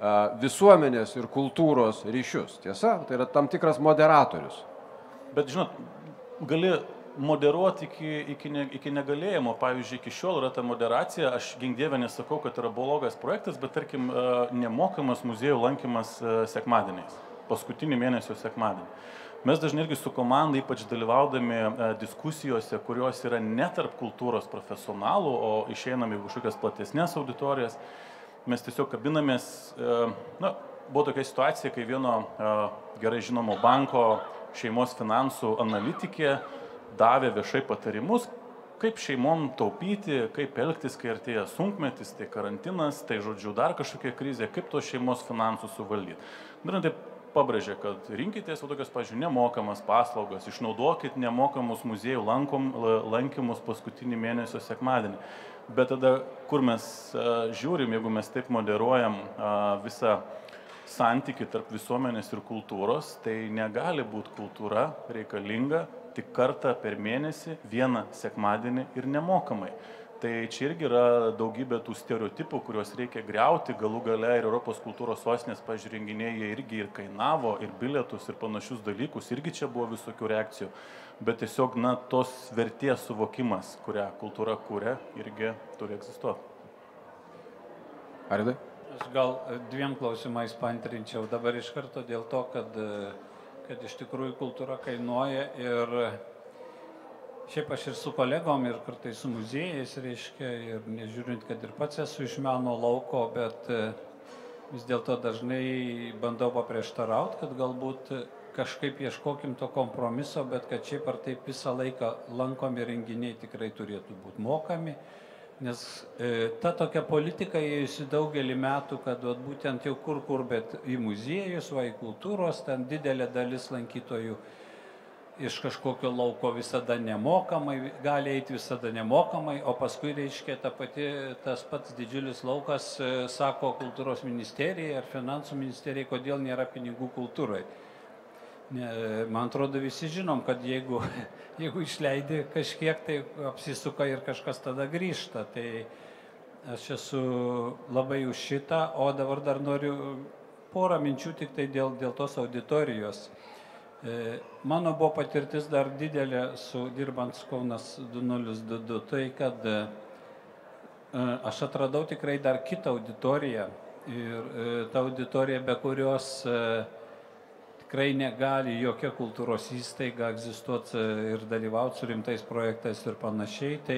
A: visuomenės ir kultūros ryšius. Tiesa, tai yra tam tikras moderatorius.
D: Bet, žinot, gali moderuoti iki, iki, ne, iki negalėjimo. Pavyzdžiui, iki šiol yra ta moderacija, aš gink dievę nesakau, kad yra blogas projektas, bet tarkim nemokamas muziejų lankymas sekmadieniais, paskutinį mėnesio sekmadienį. Mes dažnai irgi su komanda, ypač dalyvaudami diskusijose, kurios yra ne tarp kultūros profesionalų, o išeiname į kažkokias platesnės auditorijas, mes tiesiog kabinamės, na, buvo tokia situacija, kai vieno gerai žinomo banko šeimos finansų analitikė davė viešai patarimus, kaip šeimom taupyti, kaip elgtis, kai artėja sunkmetis, tai karantinas, tai žodžiu dar kažkokia krizė, kaip tos šeimos finansus suvaldyti. Ir taip pabrėžė, kad rinkitės tokios, pavyzdžiui, nemokamas paslaugas, išnaudokit nemokamus muziejų lankom, lankymus paskutinį mėnesio sekmadienį. Bet tada, kur mes a, žiūrim, jeigu mes taip moderuojam a, visą santyki tarp visuomenės ir kultūros, tai negali būti kultūra reikalinga tik kartą per mėnesį, vieną sekmadienį ir nemokamai. Tai čia irgi yra daugybė tų stereotipų, kuriuos reikia griauti, galų gale ir Europos kultūros sostinės pažiūrenginiai irgi ir kainavo, ir bilietus, ir panašius dalykus, irgi čia buvo visokių reakcijų. Bet tiesiog, na, tos vertės suvokimas, kurią kultūra kūrė, irgi turi egzistuoti.
A: Aridai?
C: Aš gal dviem klausimais paantrinčiau dabar iš karto dėl to, kad, kad iš tikrųjų kultūra kainuoja ir šiaip aš ir su kolegom ir kartais su muziejais, reiškia, ir nežiūrint, kad ir pats esu iš meno lauko, bet vis dėlto dažnai bandau paprieštarauti, kad galbūt kažkaip ieškokim to kompromiso, bet kad šiaip ar taip visą laiką lankomi renginiai tikrai turėtų būti mokami. Nes e, ta tokia politika įėjusi daugelį metų, kad vat, būtent jau kur kur, bet į muziejus, va į kultūros, ten didelė dalis lankytojų iš kažkokio lauko visada nemokamai, gali eiti visada nemokamai, o paskui reiškia ta pati, tas pats didžiulis laukas, e, sako kultūros ministerijai ar finansų ministerijai, kodėl nėra pinigų kultūrai. Ne, man atrodo, visi žinom, kad jeigu, jeigu išleidi kažkiek, tai apsisuka ir kažkas tada grįžta. Tai aš esu labai už šitą, o dabar dar noriu porą minčių tik tai dėl, dėl tos auditorijos. E, mano buvo patirtis dar didelė su dirbant Kaunas du nulis du du, tai kad e, aš atradau tikrai dar kitą auditoriją ir e, ta auditorija, be kurios e, tikrai negali jokia kultūros įstaiga egzistuoti ir dalyvauti su rimtais projektais ir panašiai, tai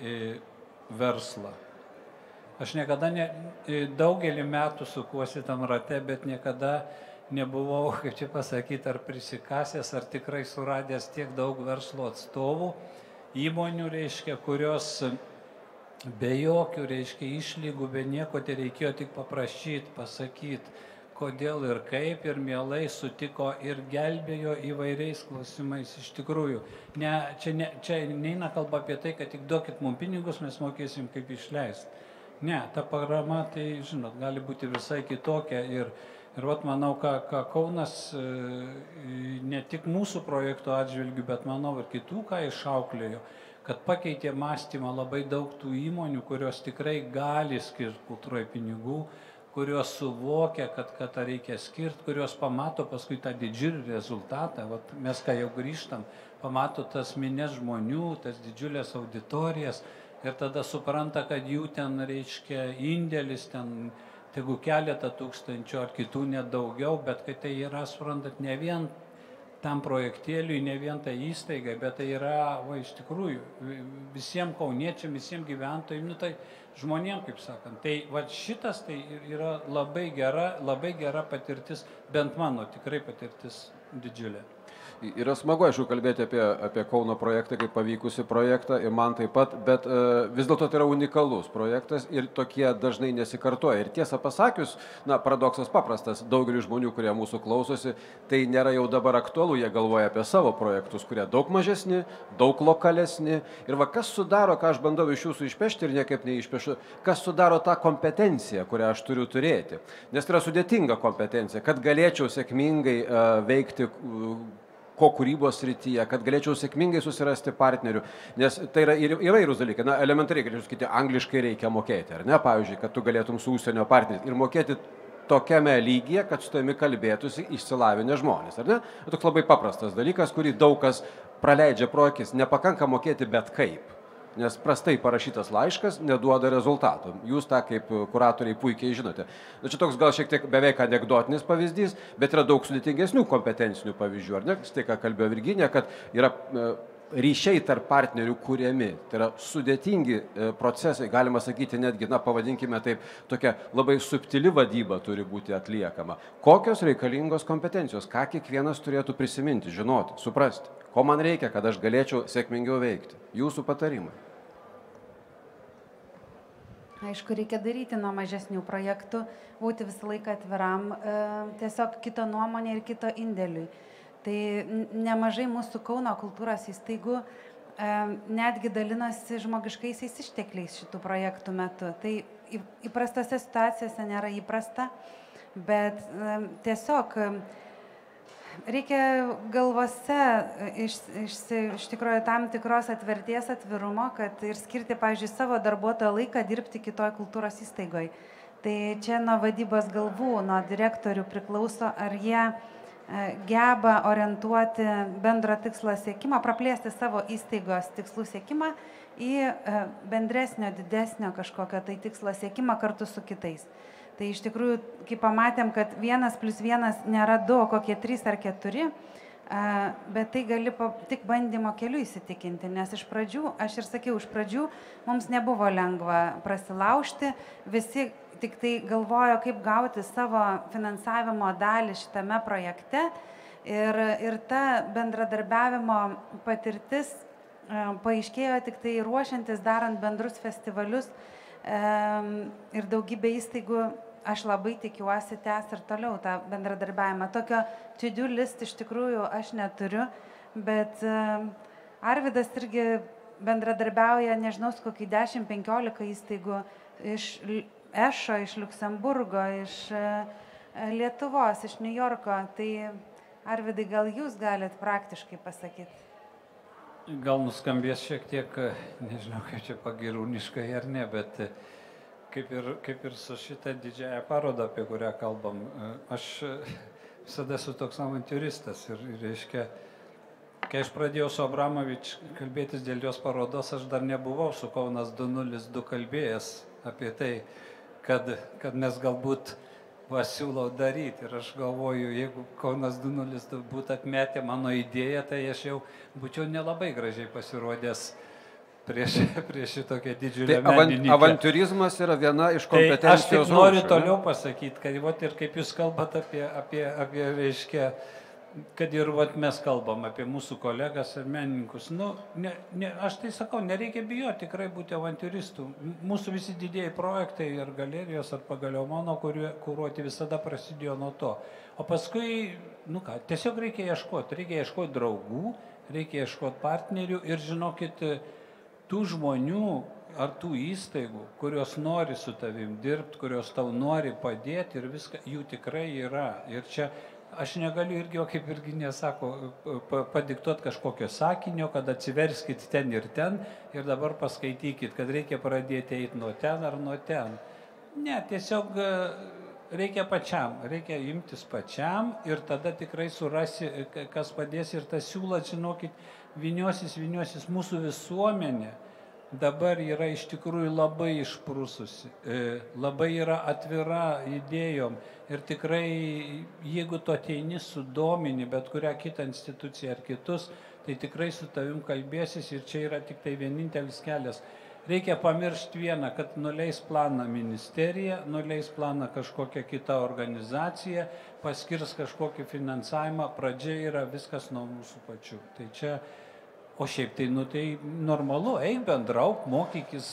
C: verslą. Aš niekada, ne, daugelį metų sukuosi tam rate, bet niekada nebuvau, kaip čia pasakyti, ar prisikasęs, ar tikrai suradęs tiek daug verslo atstovų, įmonių, reiškia, kurios be jokių, reiškia, išlygų, be nieko, tai reikėjo tik paprašyti, pasakyti, kodėl ir kaip, ir mielai sutiko ir gelbėjo įvairiais klausimais iš tikrųjų. Ne, čia, ne, čia neina kalba apie tai, kad tik duokit mums pinigus, mes mokėsim kaip išleisti. Ne, ta parama, tai, žinot, gali būti visai kitokia ir, ir vat, manau, ką, ką Kaunas ne tik mūsų projekto atžvilgių, bet manau ir kitų, ką išauklėjo, kad pakeitė mąstymą labai daug tų įmonių, kurios tikrai gali skirti kultūrai pinigų, kurios suvokia, kad, kad tą reikia skirti, kurios pamato paskui tą didžiulį rezultatą. Vat mes, kai jau grįžtam, pamato tas minės žmonių, tas didžiulės auditorijas ir tada supranta, kad jų ten, reiškia, indėlis ten, tegu keletą tūkstančių ar kitų net daugiau, bet kad tai yra, suprantat, ne vien tam projektėliui, ne vien tai įstaigai, bet tai yra, va, iš tikrųjų, visiems kauniečiam, visiems gyventojams, nu, tai žmonėm, kaip sakant. Tai va, šitas tai yra labai gera, labai gera patirtis, bent mano tikrai patirtis didžiulė.
A: Yra smagu, aišku, kalbėti apie, apie Kauno projektą kaip pavykusi projektą ir man taip pat, bet e, vis dėlto tai yra unikalus projektas ir tokie dažnai nesikartoja. Ir tiesą pasakius, na, paradoksas paprastas, daugelis žmonių, kurie mūsų klausosi, tai nėra jau dabar aktualu, jie galvoja apie savo projektus, kurie daug mažesni, daug lokalesni. Ir va, kas sudaro, ką aš bandau iš jūsų išpešti ir niekaip neišpešu, kas sudaro tą kompetenciją, kurią aš turiu turėti. Nes tai yra sudėtinga kompetencija, kad galėčiau sėkmingai e, veikti ko kūrybos srityje, kad galėčiau sėkmingai susirasti partnerių, nes tai yra įvairūs dalykai. Na, elementariai, galėčiau sakyti, angliškai reikia mokėti, ar ne? Pavyzdžiui, kad tu galėtum su užsienio partneriais ir mokėti tokiame lygyje, kad su tavimi kalbėtųsi išsilavinę žmonės, ar ne? Toks labai paprastas dalykas, kurį daug kas praleidžia pro akis. Nepakanka mokėti bet kaip, nes prastai parašytas laiškas neduoda rezultatų. Jūs tą kaip kuratoriai puikiai žinote. Na, čia toks gal šiek tiek beveik anekdotinis pavyzdys, bet yra daug sudėtingesnių kompetencinių pavyzdžių, ar ne? Tai, ką kalbėjo Virginija, kad yra ryšiai tarp partnerių kuriami. Tai yra sudėtingi procesai, galima sakyti netgi, na, pavadinkime taip, tokia labai subtili vadyba turi būti atliekama. Kokios reikalingos kompetencijos, ką kiekvienas turėtų prisiminti, žinoti, suprasti, ko man reikia, kad aš galėčiau sėkmingiau veikti. Jūsų patarimai.
B: Aišku, reikia daryti nuo mažesnių projektų, būti visą laiką atviram, tiesiog kito nuomonė ir kito indėliui. Tai nemažai mūsų Kauno kultūros įstaigų e, netgi dalinosi žmogiškaisiais ištekliais šitų projektų metu. Tai įprastose situacijose nėra įprasta, bet e, tiesiog reikia galvose iš, iš, iš tikrųjų tam tikros atverties atvirumo, kad ir skirti, pavyzdžiui, savo darbuotojo laiką dirbti kitoj kultūros įstaigoje. Tai čia nuo vadybos galvų, nuo direktorių priklauso, ar jie geba orientuoti bendro tikslo siekimą, praplėsti savo įstaigos tikslų siekimą į bendresnio, didesnio kažkokio tai tikslo siekimą kartu su kitais. Tai iš tikrųjų, kai pamatėm, kad vienas plus vienas nėra du, o kokie trys ar keturi, bet tai gali tik bandymo keliu įsitikinti, nes iš pradžių, aš ir sakiau, iš pradžių mums nebuvo lengva prasilaužti, visi tik tai galvojo, kaip gauti savo finansavimo dalį šitame projekte ir, ir ta bendradarbiavimo patirtis paaiškėjo tik tai ruošiantis, darant bendrus festivalius ir daugybė įstaigų, aš labai tikiuosi tęs ir toliau tą bendradarbiavimą. Tokio to-do list iš tikrųjų aš neturiu, bet Arvydas irgi bendradarbiauja, nežinau, su kokį dešimt penkiolika įstaigų iš Ešo, iš Liuksemburgo, iš Lietuvos, iš Niujorko. Tai Arvydai, gal jūs galite praktiškai pasakyti?
C: Gal nuskambės šiek tiek, nežinau, kaip čia pagirūniškai ar ne, bet kaip ir, kaip ir su šitą didžiąją parodą, apie kurią kalbam, aš visada esu toks avantiūristas ir, ir reiškia, kai aš pradėjau su Abramovič kalbėtis dėl jos parodos, aš dar nebuvau su Kaunas du nulis du kalbėjęs apie tai, kad, kad mes galbūt pasiūlau daryti. Ir aš galvoju, jeigu Kaunas du nulis du būtų atmetę mano idėją, tai aš jau būčiau nelabai gražiai pasirodęs prieš, prieš šitokią didžiulę
A: tai
C: menininkę.
A: Avantiūrizmas yra viena iš kompetencijos.
C: Tai aš tik noriu toliau pasakyti, kad vat, ir kaip jūs kalbat apie, apie, apie reiškia, kad ir vat, mes kalbam apie mūsų kolegas ir menininkus. Nu, ne, ne, aš tai sakau, nereikia bijoti tikrai būti avantiūristų. Mūsų visi didieji projektai ir galerijos ar pagaliau mano kuruoti visada prasidėjo nuo to. O paskui, nu ką, tiesiog reikia ieškoti. Reikia ieškoti draugų, reikia ieškoti partnerių ir žinokit, tų žmonių ar tų įstaigų, kurios nori su tavim dirbti, kurios tau nori padėti ir viską, jų tikrai yra. Ir čia aš negaliu irgi, kaip irgi nesako, padiktuoti kažkokio sakinio, kad atsiverskit ten ir ten ir dabar paskaitykit, kad reikia pradėti eiti nuo ten ar nuo ten. Ne, tiesiog reikia pačiam, reikia imtis pačiam ir tada tikrai surasi, kas padės ir tas siūlas, žinokit, viniosis, viniosis mūsų visuomenė. Dabar yra iš tikrųjų labai išprususi, labai yra atvira idėjom ir tikrai, jeigu tu ateini sudomini bet kurią kitą instituciją ar kitus, tai tikrai su tavim kalbėsis ir čia yra tik tai vienintelis kelias. Reikia pamiršti vieną, kad nuleis planą ministerija, nuleis planą kažkokią kitą organizaciją, paskirs kažkokį finansavimą, pradžia yra viskas nuo mūsų pačių. Tai čia O šiaip tai, nu, tai normalu, eik bendrauk, mokykis,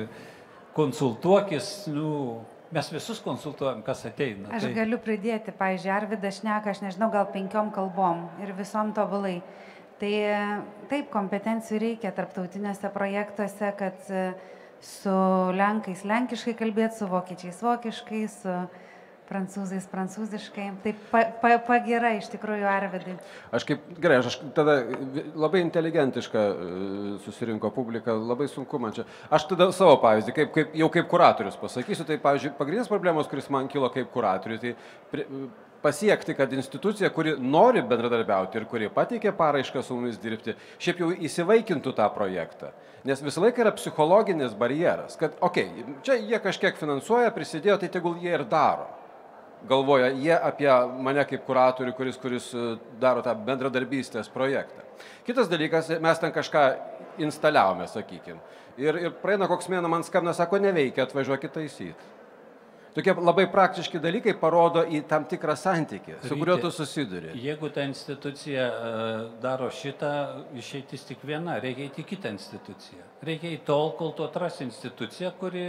C: konsultuokis, nu, mes visus konsultuojam, kas ateina.
B: Aš
C: tai...
B: galiu pridėti, pavyzdžiui, Arvydas šneka, aš nežinau, gal penkiom kalbom ir visom tobulai. Tai taip, kompetencijų reikia tarptautiniuose projektuose, kad su lenkais lenkiškai kalbėti, su vokiečiais vokiškai, su prancūzais prancūziškai. Tai pa, pa, pagira iš tikrųjų Arvydai.
A: Aš kaip, gerai, aš tada labai inteligentiška susirinko publika, labai sunku man čia. Aš tada savo pavyzdį, kaip, kaip, jau kaip kuratorius pasakysiu, tai, pavyzdžiui, pagrindinės problemos, kuris man kilo kaip kuratoriui, tai pri, pasiekti, kad institucija, kuri nori bendradarbiauti ir kuri pateikė paraišką su mumis dirbti, šiaip jau įsivaikintų tą projektą. Nes visą laiką yra psichologinis barjeras, kad, okei, okay, čia jie kažkiek finansuoja, prisidėjo, tai tegul jie ir daro. Galvoja jie apie mane kaip kuratorių, kuris, kuris daro tą bendradarbystės projektą. Kitas dalykas, mes ten kažką instaliavome, sakykim. Ir, ir praeina koks mėnuo, man skambina, sako, neveikia, atvažiuokit taisyti. Tokie labai praktiški dalykai parodo į tam tikrą santykį, su kuriuo tu susiduri.
C: Jeigu ta institucija daro šitą, išeitis tik viena, reikia įti kitą instituciją. Reikia į tol, kol tu atras instituciją, kuri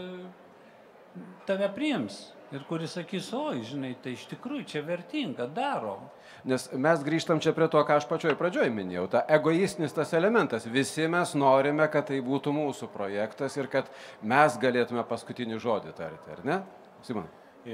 C: tave priims ir kuri sakys, oi, žinai, tai iš tikrųjų čia vertinga, darom.
A: Nes mes grįžtam čia prie to, ką aš pačioj pradžioj minėjau, ta egoistinis tas elementas. Visi mes norime, kad tai būtų mūsų projektas ir kad mes galėtume paskutinį žodį tarti, ar ne? Simon.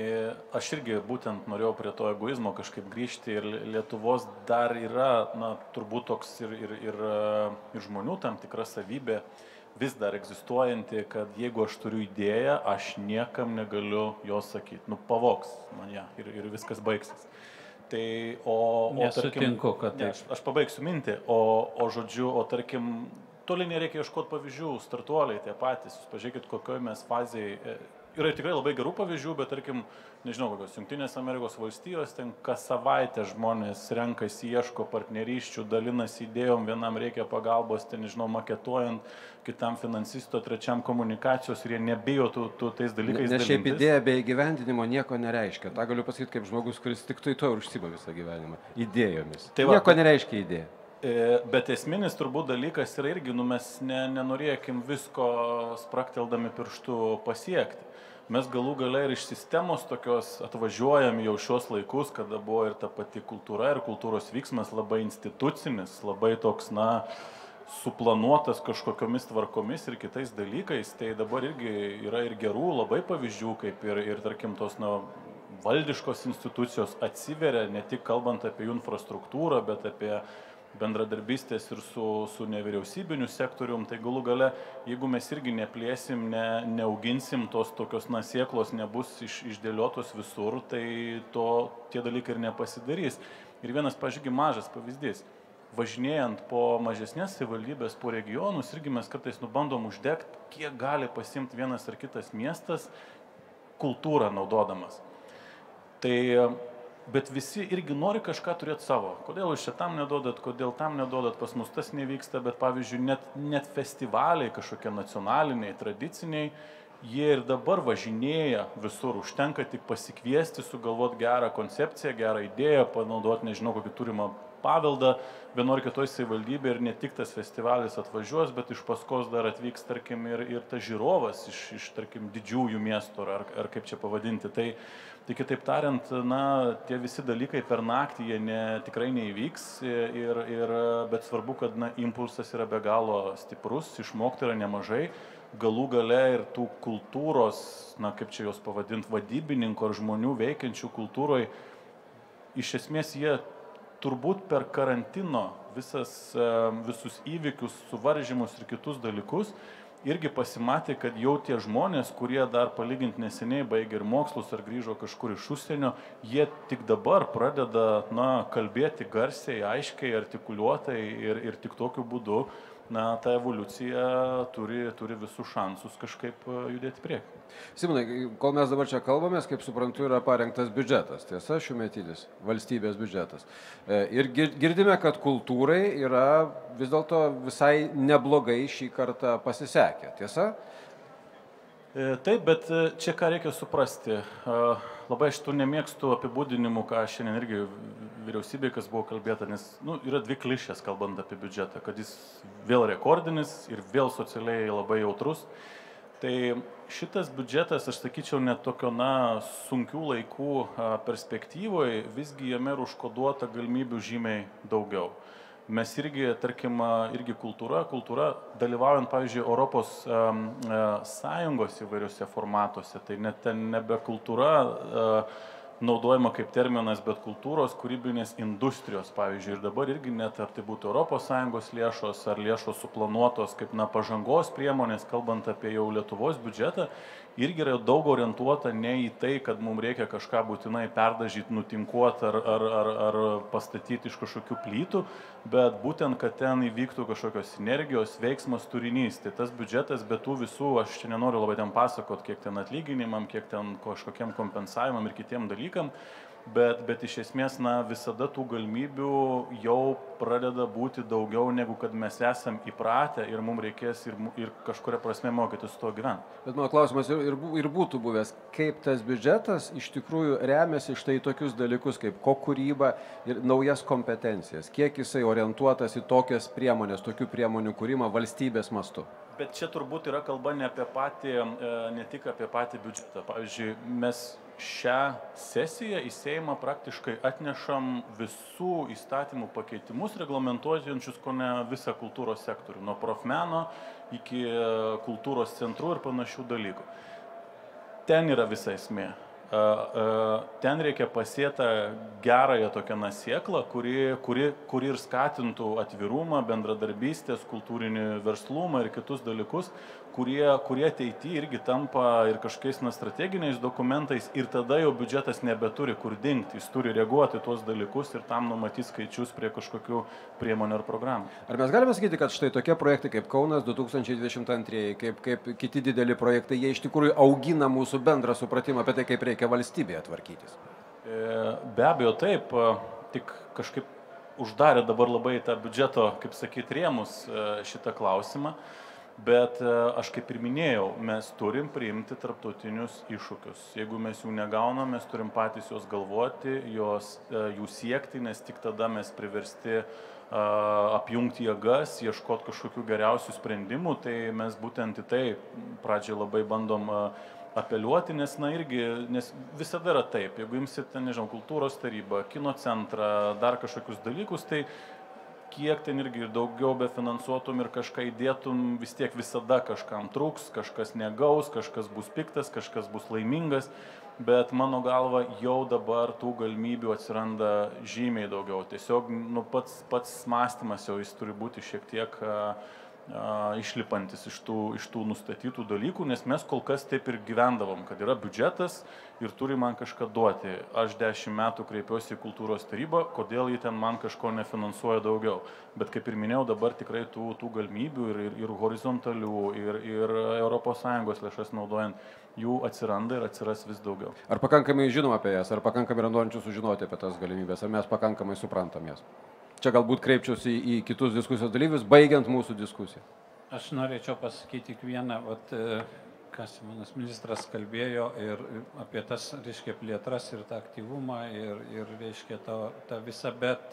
D: Aš irgi būtent norėjau prie to egoizmo kažkaip grįžti ir Lietuvos dar yra, na, turbūt toks ir, ir, ir, ir žmonių tam tikra savybė vis dar egzistuojanti, kad jeigu aš turiu idėją, aš niekam negaliu jos sakyti. Nu, pavoks man ją ir, ir viskas baigsis. Tai, o, o
C: Nesutinku,
D: tarkim,
C: kad taip.
D: Ne, aš, aš pabaigsiu mintį, o, o žodžiu, o tarkim, toli nereikia ieškoti pavyzdžių, startuoliai tie patys, jūs pažiūrėkit, kokioje mes fazėje, yra tikrai labai gerų pavyzdžių, bet tarkim, nežinau, kokios Jungtinės Amerikos valstijos, ten kas savaitę žmonės renkasi, ieško partnerysčių, dalinasi idėjom, vienam reikia pagalbos, ten, nežinau, maketuojant, kitam finansisto, trečiam komunikacijos ir jie nebijo tų, tų tais dalykais dalintis.
A: Nes šiaip idėja be įgyvendinimo nieko nereiškia. Ta galiu pasakyti kaip žmogus, kuris tik tai to ir užsiima visą gyvenimą. Idėjomis. Tai va, nieko nereiškia idėja.
D: Bet esminis turbūt dalykas yra irgi, nu mes ne, nenorėkim visko sprakteldami pirštų pasiekti. Mes galų gale ir iš sistemos tokios atvažiuojam jau šios laikus, kada buvo ir ta pati kultūra ir kultūros vyksmas labai institucinis, labai toks, na, suplanuotas kažkokiomis tvarkomis ir kitais dalykais. Tai dabar irgi yra ir gerų labai pavyzdžių, kaip ir, ir tarkim, tos, na, valdiškos institucijos atsiveria, ne tik kalbant apie jų infrastruktūrą, bet apie bendradarbystės ir su, su nevyriausybiniu sektorium, tai galų gale, jeigu mes irgi neplėsim, ne, neauginsim, tos tokios na, sieklos nebus iš, išdėliotos visur, tai to, tie dalykai ir nepasidarys. Ir vienas, pažiūrėk, mažas pavyzdys. Važinėjant po mažesnės savivaldybės, po regionus, irgi mes kartais nubandom uždegti, kiek gali pasimti vienas ar kitas miestas kultūrą naudodamas. Tai bet visi irgi nori kažką turėti savo. Kodėl jūs čia tam neduodat, kodėl tam neduodat, pas mus tas nevyksta, bet pavyzdžiui, net, net festivaliai kažkokie nacionaliniai, tradiciniai, jie ir dabar važinėja visur, užtenka tik pasikviesti, sugalvoti gerą koncepciją, gerą idėją, panaudoti, nežinau, kokį turimą paveldą vienoj kitoj savivaldybėje ir ne tik tas festivalis atvažiuos, bet iš paskos dar atvyks, tarkim, ir, ir tas žiūrovas iš, iš, tarkim, didžiųjų miestų, ar, ar kaip čia pavadinti. Tai, tai kitaip tariant, na, tie visi dalykai per naktį jie ne, tikrai neįvyks, ir, ir, bet svarbu, kad na, impulsas yra be galo stiprus, išmokti yra nemažai. Galų gale ir tų kultūros, na, kaip čia jos pavadinti, vadybininkų ar žmonių veikiančių kultūroje, iš esmės jie turbūt per karantino visas, visus įvykius, suvaržymus ir kitus dalykus irgi pasimatė, kad jau tie žmonės, kurie dar palyginti neseniai baigė ir mokslus ar grįžo kažkur iš užsienio, jie tik dabar pradeda na, kalbėti garsiai, aiškiai, artikuliuotai ir, ir tik tokiu būdu na, ta evoliucija turi, turi visus šansus kažkaip judėti prieki.
A: Simonai, kol mes dabar čia kalbamės, kaip suprantu, yra parengtas biudžetas, tiesa, šiųmetinis valstybės biudžetas. Ir girdime, kad kultūrai yra vis dėlto visai neblogai šį kartą pasisekę, tiesa?
D: Taip, bet čia ką reikia suprasti. Labai aš tų nemėgstu apibūdinimų, ką šiandien irgi vyriausybėje, kas buvo kalbėta, nes nu, yra dvi klišės kalbant apie biudžetą, kad jis vėl rekordinis ir vėl socialiai labai jautrus. Tai šitas biudžetas, aš sakyčiau, net tokio na, sunkių laikų perspektyvoje, visgi jame yra užkoduota galimybių žymiai daugiau. Mes irgi, tarkim, irgi kultūra, kultūra dalyvaujant, pavyzdžiui, Europos um, Sąjungos įvairiuose formatuose, tai net ten nebe kultūra uh, naudojama kaip terminas, bet kultūros kūrybinės industrijos, pavyzdžiui, ir dabar irgi net ar tai būtų Europos Sąjungos lėšos ar lėšos suplanuotos kaip na, pažangos priemonės, kalbant apie jau Lietuvos biudžetą, irgi yra daug orientuota ne į tai, kad mums reikia kažką būtinai perdažyti, nutinkuoti ar, ar, ar, ar pastatyti iš kažkokių plytų, bet būtent, kad ten įvyktų kažkokios sinergijos, veiksmas, turinys. Tai tas biudžetas, be tų visų, aš čia nenoriu labai ten pasakot, kiek ten atlyginimam, kiek ten kažkokiem kompensavimam ir kitiem dalykam, bet, bet iš esmės, na, visada tų galimybių jau pradeda būti daugiau, negu kad mes esam įpratę ir mums reikės ir, ir kažkuria prasme mokytis su to gyventi.
A: Bet mano klausimas ir, ir būtų buvęs, kaip tas biudžetas iš tikrųjų remiasi štai tokius dalykus, kaip kokūryba ir naujas kompetencijas. Kiek jisai orientuotas į tokias priemonės, tokių priemonių kūrimą valstybės mastu?
D: Bet čia turbūt yra kalba ne apie patį, ne tik apie patį biudžetą. Pavyzdžiui, mes šią sesiją į Seimą praktiškai atnešam visų įstatymų pakeitimus reglamentuojančius kone visą kultūros sektorių, nuo profmeno iki kultūros centrų ir panašių dalykų. Ten yra visa esmė. Ten reikia pasėtą gerąją tokią nasėklą, kuri, kuri, kuri ir skatintų atvirumą, bendradarbystės, kultūrinį verslumą ir kitus dalykus, kurie, kurie ateityje irgi tampa ir kažkokiais na, strateginiais dokumentais ir tada jau biudžetas nebeturi kur dingti, jis turi reaguoti tuos dalykus ir tam numatyti skaičius prie kažkokių priemonių ar programų.
A: Ar mes galime sakyti, kad štai tokie projektai kaip Kaunas du tūkstančiai dvidešimt antrieji, kaip, kaip kiti dideli projektai, jie iš tikrųjų augina mūsų bendrą supratimą apie tai, kaip reikia valstybėje tvarkytis?
D: Be abejo taip, tik kažkaip uždarė dabar labai tą biudžeto, kaip sakyti, rėmus šitą klausimą. Bet aš kaip ir minėjau, mes turim priimti tarptautinius iššūkius. Jeigu mes jų negaunam, mes turim patys juos galvoti, juos, jų siekti, nes tik tada mes priversti apjungti jėgas, ieškoti kažkokių geriausių sprendimų. Tai mes būtent į tai pradžiai labai bandom apeliuoti, nes, na, irgi, nes visada yra taip. Jeigu imsite, nežinau, kultūros tarybą, kino centrą, dar kažkokius dalykus, tai kiek ten irgi daugiau befinansuotum ir kažką įdėtum, vis tiek visada kažkam trūks, kažkas negaus, kažkas bus piktas, kažkas bus laimingas, bet mano galva jau dabar tų galimybių atsiranda žymiai daugiau. Tiesiog nu, pats, pats mąstymas jau jis turi būti šiek tiek a, a, išlipantis iš tų, iš tų nustatytų dalykų, nes mes kol kas taip ir gyvendavom, kad yra biudžetas ir turi man kažką duoti. Aš dešimt metų kreipiuosi į kultūros tarybą, kodėl jie ten man kažko nefinansuoja daugiau. Bet kaip ir minėjau, dabar tikrai tų, tų galimybių ir, ir, ir horizontalių, ir, ir Europos Sąjungos lėšas naudojant, jų atsiranda ir atsiras vis daugiau.
A: Ar pakankamai žinom apie jas, ar pakankamai yra norinčių sužinoti apie tas galimybės, ar mes pakankamai suprantam jas? Čia galbūt kreipčiausi į, į kitus diskusijos dalyvius, baigiant mūsų diskusiją.
C: Aš norėčiau pasakyti tik vieną, vat, ką Simonas ministras kalbėjo ir apie tas, reiškia, plėtras ir tą aktyvumą ir, ir reiškia, tą, tą visą, bet,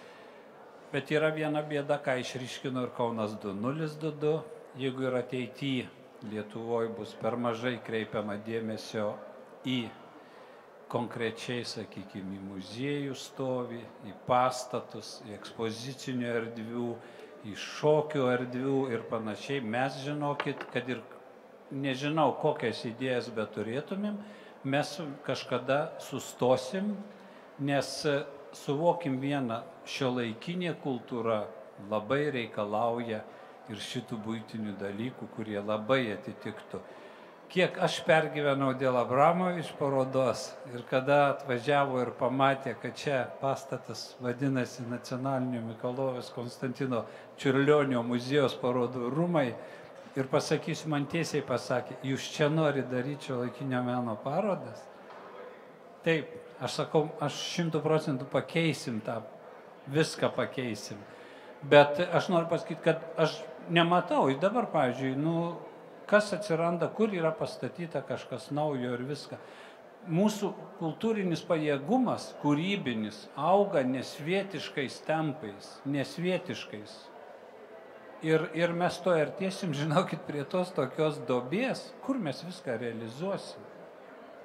C: bet yra viena bėda, ką išryškino ir Kaunas du nulis du du, jeigu ir ateityje Lietuvoje bus per mažai kreipiama dėmesio į konkrečiai, sakykime, į muziejų stovį, į pastatus, į ekspozicinių erdvių, į šokių erdvių ir panašiai, mes žinokit, kad ir nežinau, kokias idėjas beturėtumėm, mes kažkada sustosim, nes suvokim vieną, šiuolaikinė kultūra labai reikalauja ir šitų buitinių dalykų, kurie labai atitiktų. Kiek aš pergyvenau dėl Abramovič parodos ir kada atvažiavo ir pamatė, kad čia pastatas vadinasi Nacionalinio Mikalojus Konstantino Čiurlionio muziejaus parodų rūmai, ir pasakysiu, man tiesiai pasakė, jūs čia nori daryti šiuolaikinio meno parodas? Taip, aš sakau, aš šimtų procentų pakeisim tą, viską pakeisim. Bet aš noriu pasakyti, kad aš nematau, ir dabar, pavyzdžiui, nu, kas atsiranda, kur yra pastatyta kažkas naujo ir viską. Mūsų kultūrinis pajėgumas, kūrybinis, auga nesvietiškais tempais, nesvietiškais. Ir, ir mes to artėsim, žinokit, prie tos tokios duobės, kur mes viską realizuosim.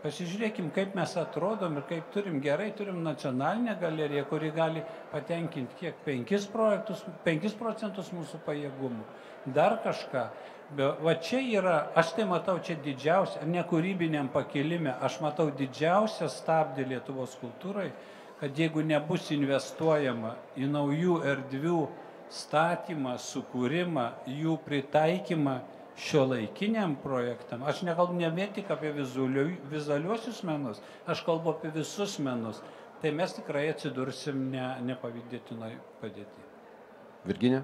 C: Pasižiūrėkim, kaip mes atrodom ir kaip turim gerai, turim nacionalinę galeriją, kuri gali patenkinti kiek penkis projektus, penkis procentus mūsų pajėgumų. Dar kažką. Bet va čia yra, aš tai matau čia didžiausia, ne kūrybiniam pakilime, aš matau didžiausią stabdį Lietuvos kultūrai, kad jeigu nebus investuojama į naujų erdvių statymą, sukūrimą, jų pritaikymą šiuolaikiniam projektam, aš nekalbu ne vien tik apie vizualiuosius menus, aš kalbu apie visus menus, tai mes tikrai atsidursim ne, nepavydėtinoj padėti.
A: Virginija?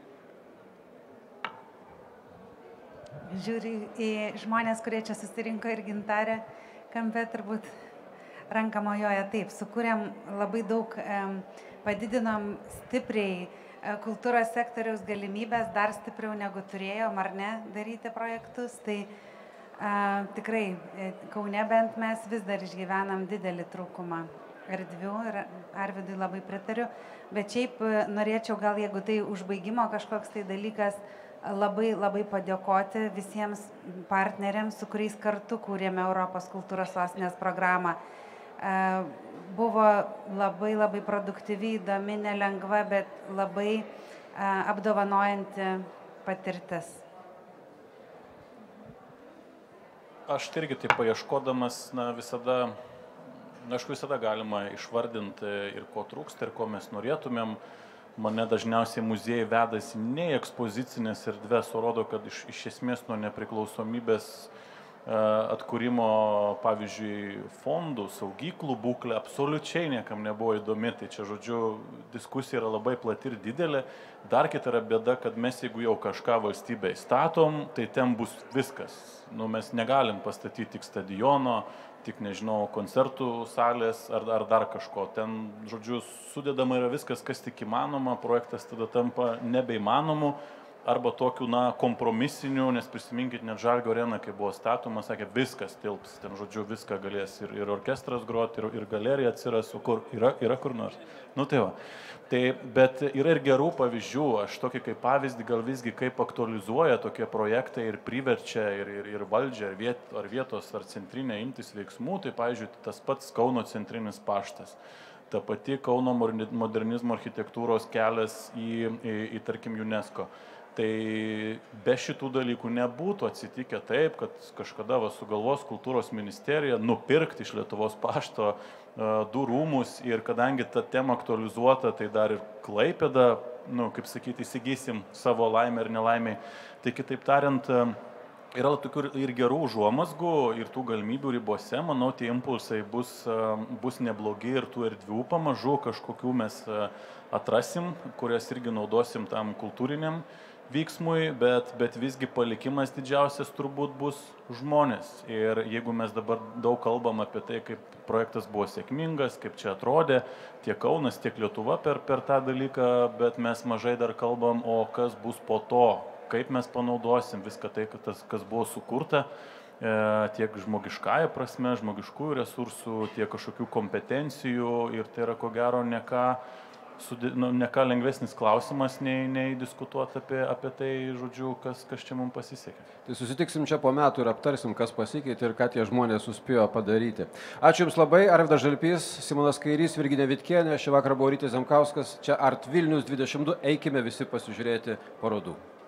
B: Žiūri į žmonės, kurie čia susirinko ir gintarė kampe, turbūt ranką mojoja taip. Sukūrėm labai daug, padidinom stipriai kultūros sektoriaus galimybės, dar stipriau negu turėjom, ar ne, daryti projektus. Tai a, tikrai Kaune bent mes vis dar išgyvenam didelį trūkumą erdvių ir Arvydui labai pritariu. Bet šiaip norėčiau gal, jeigu tai užbaigimo kažkoks tai dalykas, labai labai padėkoti visiems partneriams, su kuriais kartu kūrėme Europos kultūros sostinės programą. Buvo labai labai produktyvi, įdomi, nelengva, bet labai apdovanojanti patirtis.
D: Aš irgi tai paieškodamas, na, visada, na, aišku, visada galima išvardinti ir ko trūksta, ir ko mes norėtumėm. Mane dažniausiai muziejai vedasi ne į ekspozicinės erdves, o rodo, kad iš, iš esmės nuo nepriklausomybės atkūrimo, pavyzdžiui, fondų, saugyklų būklė absoliučiai niekam nebuvo įdomi. Tai čia, žodžiu, diskusija yra labai plati ir didelė. Dar kita yra bėda, kad mes, jeigu jau kažką valstybėje statom, tai ten bus viskas. Nu, mes negalim pastatyti tik stadiono, tik, nežinau, koncertų salės ar, ar dar kažko. Ten, žodžiu, sudedama yra viskas, kas tik įmanoma, projektas tada tampa nebeįmanomu. Arba tokių, na, kompromisinių, nes prisiminkit, net Žalgirio arena, kai buvo statoma, sakė, viskas tilps, ten, žodžiu, viską galės ir, ir orkestras groti, ir, ir galerija atsiras, o kur yra, yra kur nors. Nu tai va. Tai, bet yra ir gerų pavyzdžių, aš tokį kaip pavyzdį gal visgi kaip aktualizuoja tokie projektai ir priverčia ir, ir, ir valdžia, ar, viet, ar vietos, ar centrinė imtis veiksmų, tai, pavyzdžiui, tas pats Kauno centrinis paštas. Ta pati Kauno modernizmo architektūros kelias į, į, į tarkim, UNESCO. Tai be šitų dalykų nebūtų atsitikę taip, kad kažkada va, sugalvos kultūros ministerija nupirkti iš Lietuvos pašto uh, du rūmus ir kadangi ta tema aktualizuota, tai dar ir Klaipėda, nu, kaip sakyti, įsigysim savo laimę ir nelaimę. Tai kitaip tariant, uh, yra tokių ir gerų užuomazgų ir tų galimybių ribose, manau, tie impulsai bus, uh, bus neblogi ir tų erdvių pamažu kažkokių mes uh, atrasim, kurias irgi naudosim tam kultūriniam vyksmui, bet, bet visgi palikimas didžiausias turbūt bus žmonės. Ir jeigu mes dabar daug kalbam apie tai, kaip projektas buvo sėkmingas, kaip čia atrodė, tiek Kaunas, tiek Lietuva per, per tą dalyką, bet mes mažai dar kalbam, o kas bus po to, kaip mes panaudosim viską tai, tas, kas buvo sukurta, e, tiek žmogiškąja prasme, žmogiškųjų resursų, tiek kažkokių kompetencijų ir tai yra ko gero ne ką Nu, ne ką lengvesnis klausimas, nei, nei diskutuoti apie, apie tai, žodžiu, kas, kas čia mums pasisekė.
A: Tai susitiksim čia po metų ir aptarsim, kas pasikeitė ir ką tie žmonės suspėjo padaryti. Ačiū Jums labai, Arvydas Žalpys, Simonas Kairys, Virginija Vitkienė, šį vakarą buvo Rytis Zemkauskas, čia Art Vilnius dvidešimt du, eikime visi pasižiūrėti parodų.